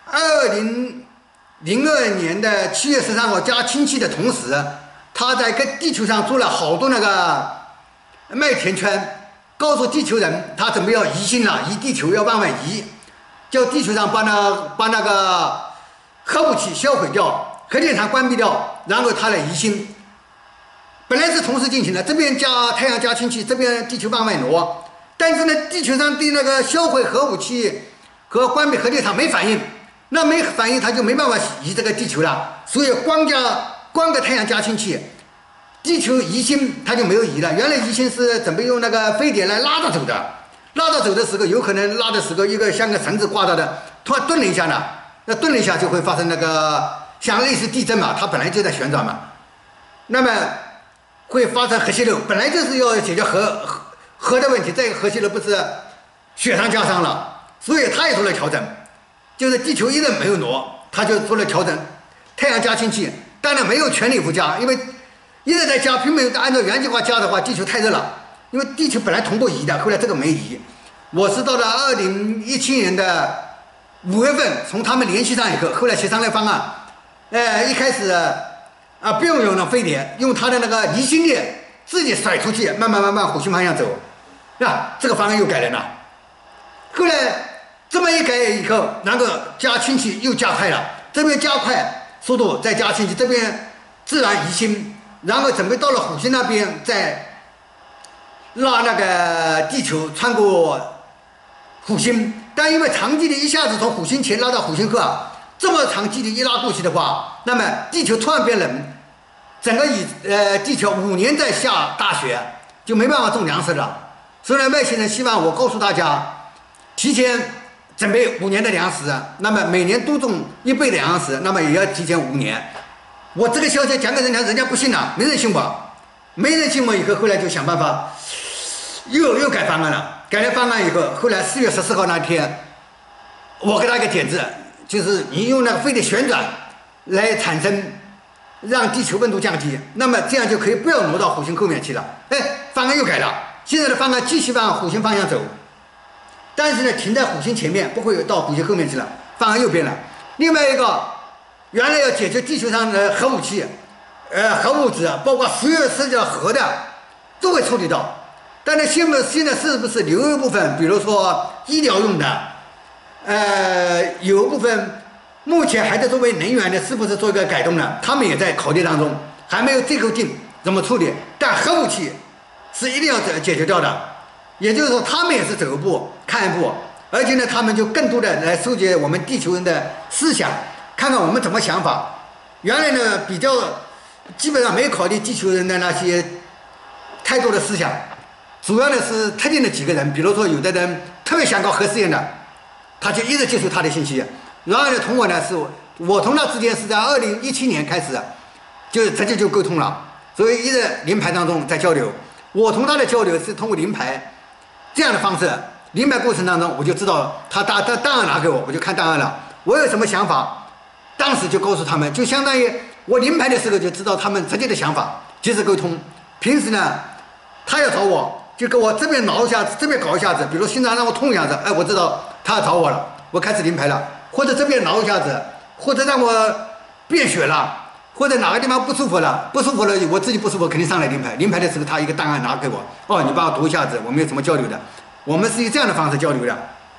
2002年的7月13号加氢气的同时，他在跟地球上做了好多那个麦田圈，告诉地球人他准备要移星了，移地球要慢慢移，叫地球上把那个核武器销毁掉，核电厂关闭掉，然后他来移星。本来是同时进行的，这边加太阳加氢气，这边地球慢慢挪。但是呢，地球上对那个销毁核武器和关闭核电厂没反应，那没反应他就没办法移这个地球了。所以光个太阳加氢气，地球移星它就没有移了。原来移星是准备用那个飞碟来拉着走的，拉着走的时候有可能拉的时候一个像个绳子挂到的，突然顿了一下呢，那顿了一下就会发生那个像类似地震嘛，它本来就在旋转嘛，那么会发生核泄漏。本来就是要解决核的问题，这个核泄漏不是雪上加霜了，所以他也做了调整，就是地球一直没有挪，他就做了调整，太阳加氢气，当然没有全力不加，因为一直在加，拼命按照原计划加的话，地球太热了，因为地球本来同步移的，后来这个没移。我是到了2017年的5月份，从他们联系上以后，后来协商了方案，一开始不用用那飞碟，用它的那个离心力自己甩出去，慢慢火星方向走，是吧？这个方案又改了呢。后来这么一改以后，然后加氢气又加快了，这边加快速度，再加氢气，这边自然移星，然后准备到了火星那边再拉那个地球穿过火星。但因为长距离一下子从火星前拉到火星后这么长距离一拉过去的话，那么地球突然变冷，整个地球5年再下大雪，就没办法种粮食了。所以呢，外星人希望我告诉大家，提前准备5年的粮食，那么每年多种1倍的粮食，那么也要提前5年。我这个消息讲给人家，人家不信了，没人信我，没人信我以后，后来就想办法又改方案了。改了方案以后，后来4月14号那天，我给他一个点子，就是你用那个飞碟旋转来产生，让地球温度降低，那么这样就可以不要挪到火星后面去了。方案又改了，现在的方案继续往火星方向走，但是呢，停在火星前面，不会到火星后面去了。方案又变了。另外一个，原来要解决地球上的核武器、核物质，包括所有涉及到核的，都会处理到。但是现在是不是留一部分，比如说医疗用的，有一部分目前还在作为能源的，是不是做一个改动呢？他们也在考虑当中，还没有最后定怎么处理。但核武器是一定要解决掉的，也就是说，他们也是走一步看一步，而且呢，他们就更多的来收集我们地球人的思想，看看我们怎么想法。原来呢，比较基本上没有考虑地球人的那些太多的思想。主要的是特定的几个人，比如说有的人特别想搞核试验的， 他就一直接受他的信息。然后呢，同我呢是我同他之间是在2017年开始，就直接就沟通了，所以一直临牌当中在交流。我同他的交流是通过临牌这样的方式，临牌过程当中我就知道他档案拿给我，我就看档案了，我有什么想法，当时就告诉他们，就相当于我临牌的时候就知道他们直接的想法，及时沟通。平时呢，他要找我，就跟我这边挠一下子，这边搞一下子，比如心脏让我痛一下子，哎，我知道他要找我了，我开始临牌了。或者这边挠一下子，或者让我便血了，或者哪个地方不舒服了，我自己不舒服，肯定上来临牌。临牌的时候，他一个档案拿给我，哦，你帮我读一下子，我们有什么交流的？我们是以这样的方式交流的。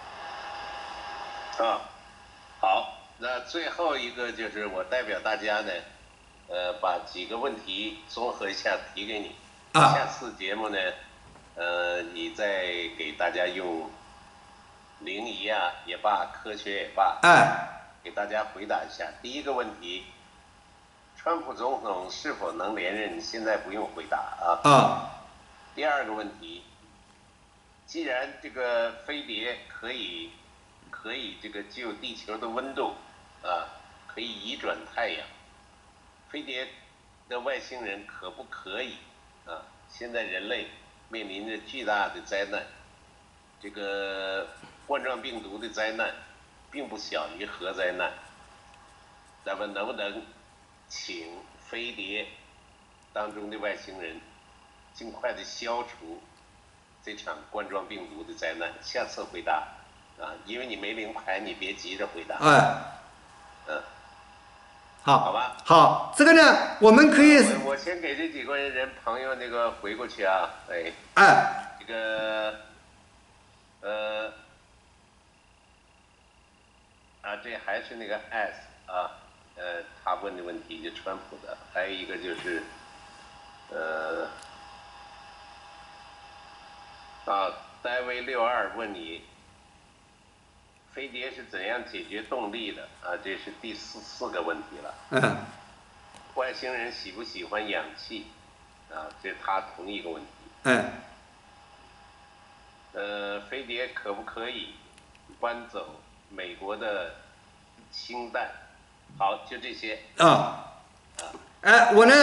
啊，好，那最后一个就是我代表大家呢，把几个问题综合一下提给你。下次节目呢，你再给大家用灵异啊也罢，科学也罢，给大家回答一下。第一个问题，川普总统是否能连任？现在不用回答啊。第二个问题，既然这个飞碟可以这个就地球的温度啊，可以移转太阳，飞碟的外星人可不可以啊？现在人类面临着巨大的灾难，这个冠状病毒的灾难并不小于核灾难，咱们能不能请飞碟当中的外星人尽快的消除这场冠状病毒的灾难？下次回答啊，因为你没灵牌，你别急着回答。好吧。 好，这个呢，我们可以， 我先给这几个人朋友那个回过去啊。这个这还是那个 S 啊，他问的问题就川普的，还有一个就是戴维62问你，飞碟是怎样解决动力的啊？这是第四个问题了。外星人喜不喜欢氧气啊？这是他同一个问题。飞碟可不可以搬走美国的氢弹？好，就这些。 我呢，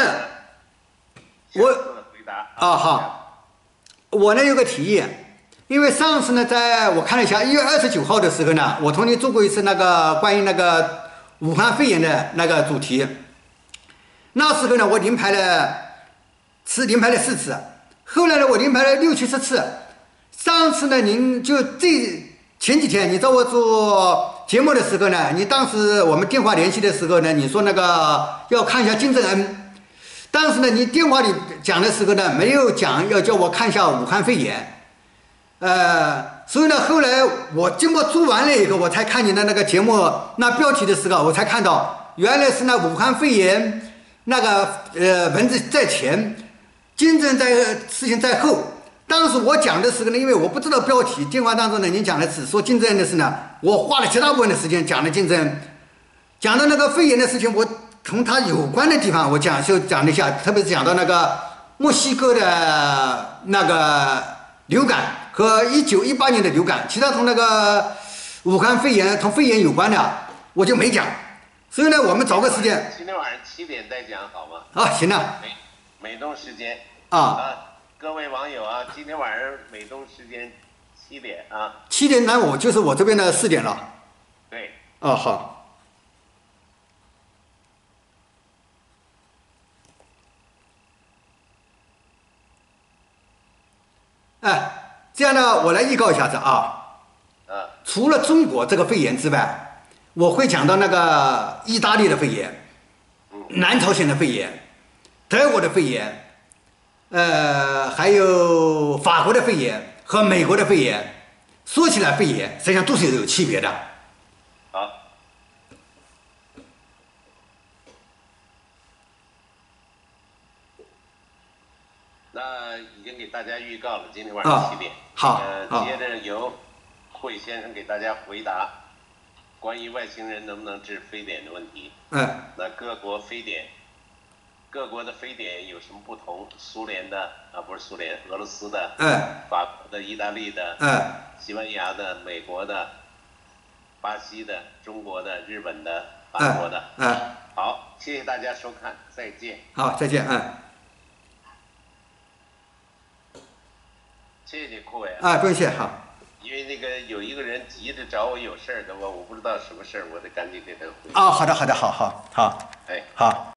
回答好，我呢有个提议，因为上次呢，在我看了一下1月29号的时候呢，我同你做过一次那个关于那个武汉肺炎的那个主题。那时候呢，我临牌了4次，后来呢，我临牌了60、70次。上次呢，您就前几天你找我做节目的时候呢，你当时我们电话联系的时候呢，你说那个要看一下金正恩，当时呢，你电话里讲的时候呢，没有讲要叫我看一下武汉肺炎，所以呢，后来我经过做完了以后，我才看你的那个节目那标题的时候，我才看到原来是那武汉肺炎那个文字在前，金正事情在后。当时我讲的时候呢，因为我不知道标题，电话当中呢，您讲的是说金正恩的事呢，我花了绝大部分的时间讲的金正恩，讲到那个肺炎的事情，我从他有关的地方我讲了一下，特别是讲到那个墨西哥的那个流感和1918年的流感，其他同那个武汉肺炎同肺炎有关的我就没讲。所以呢，我们找个时间， 今天晚上7点再讲好吗？ 行了。 美东时间各位网友啊，今天晚上美东时间7点啊。 7点那就是我这边的4点了。 对。 好。这样呢，我来预告一下子啊。除了中国这个肺炎之外，我会讲到那个意大利的肺炎，南朝鲜的肺炎，德国的肺炎。还有法国的肺炎和美国的肺炎，说起来肺炎实际上都是有区别的。 好，那已经给大家预告了，今天晚上7点。 好， 接着由惠先生给大家回答关于外星人能不能治非典的问题。那各国的非典有什么不同？苏联的不是苏联，俄罗斯的，法国的、意大利的，西班牙的、美国的， 巴西的、中国的、日本的、韩国的。好，谢谢大家收看，再见。 好，再见， 谢谢你，库伟。 不用谢，好。 因为那个有一个人急着找我有事儿的，我不知道什么事儿，我得赶紧给他回。 好的，好，好。 哎， 好。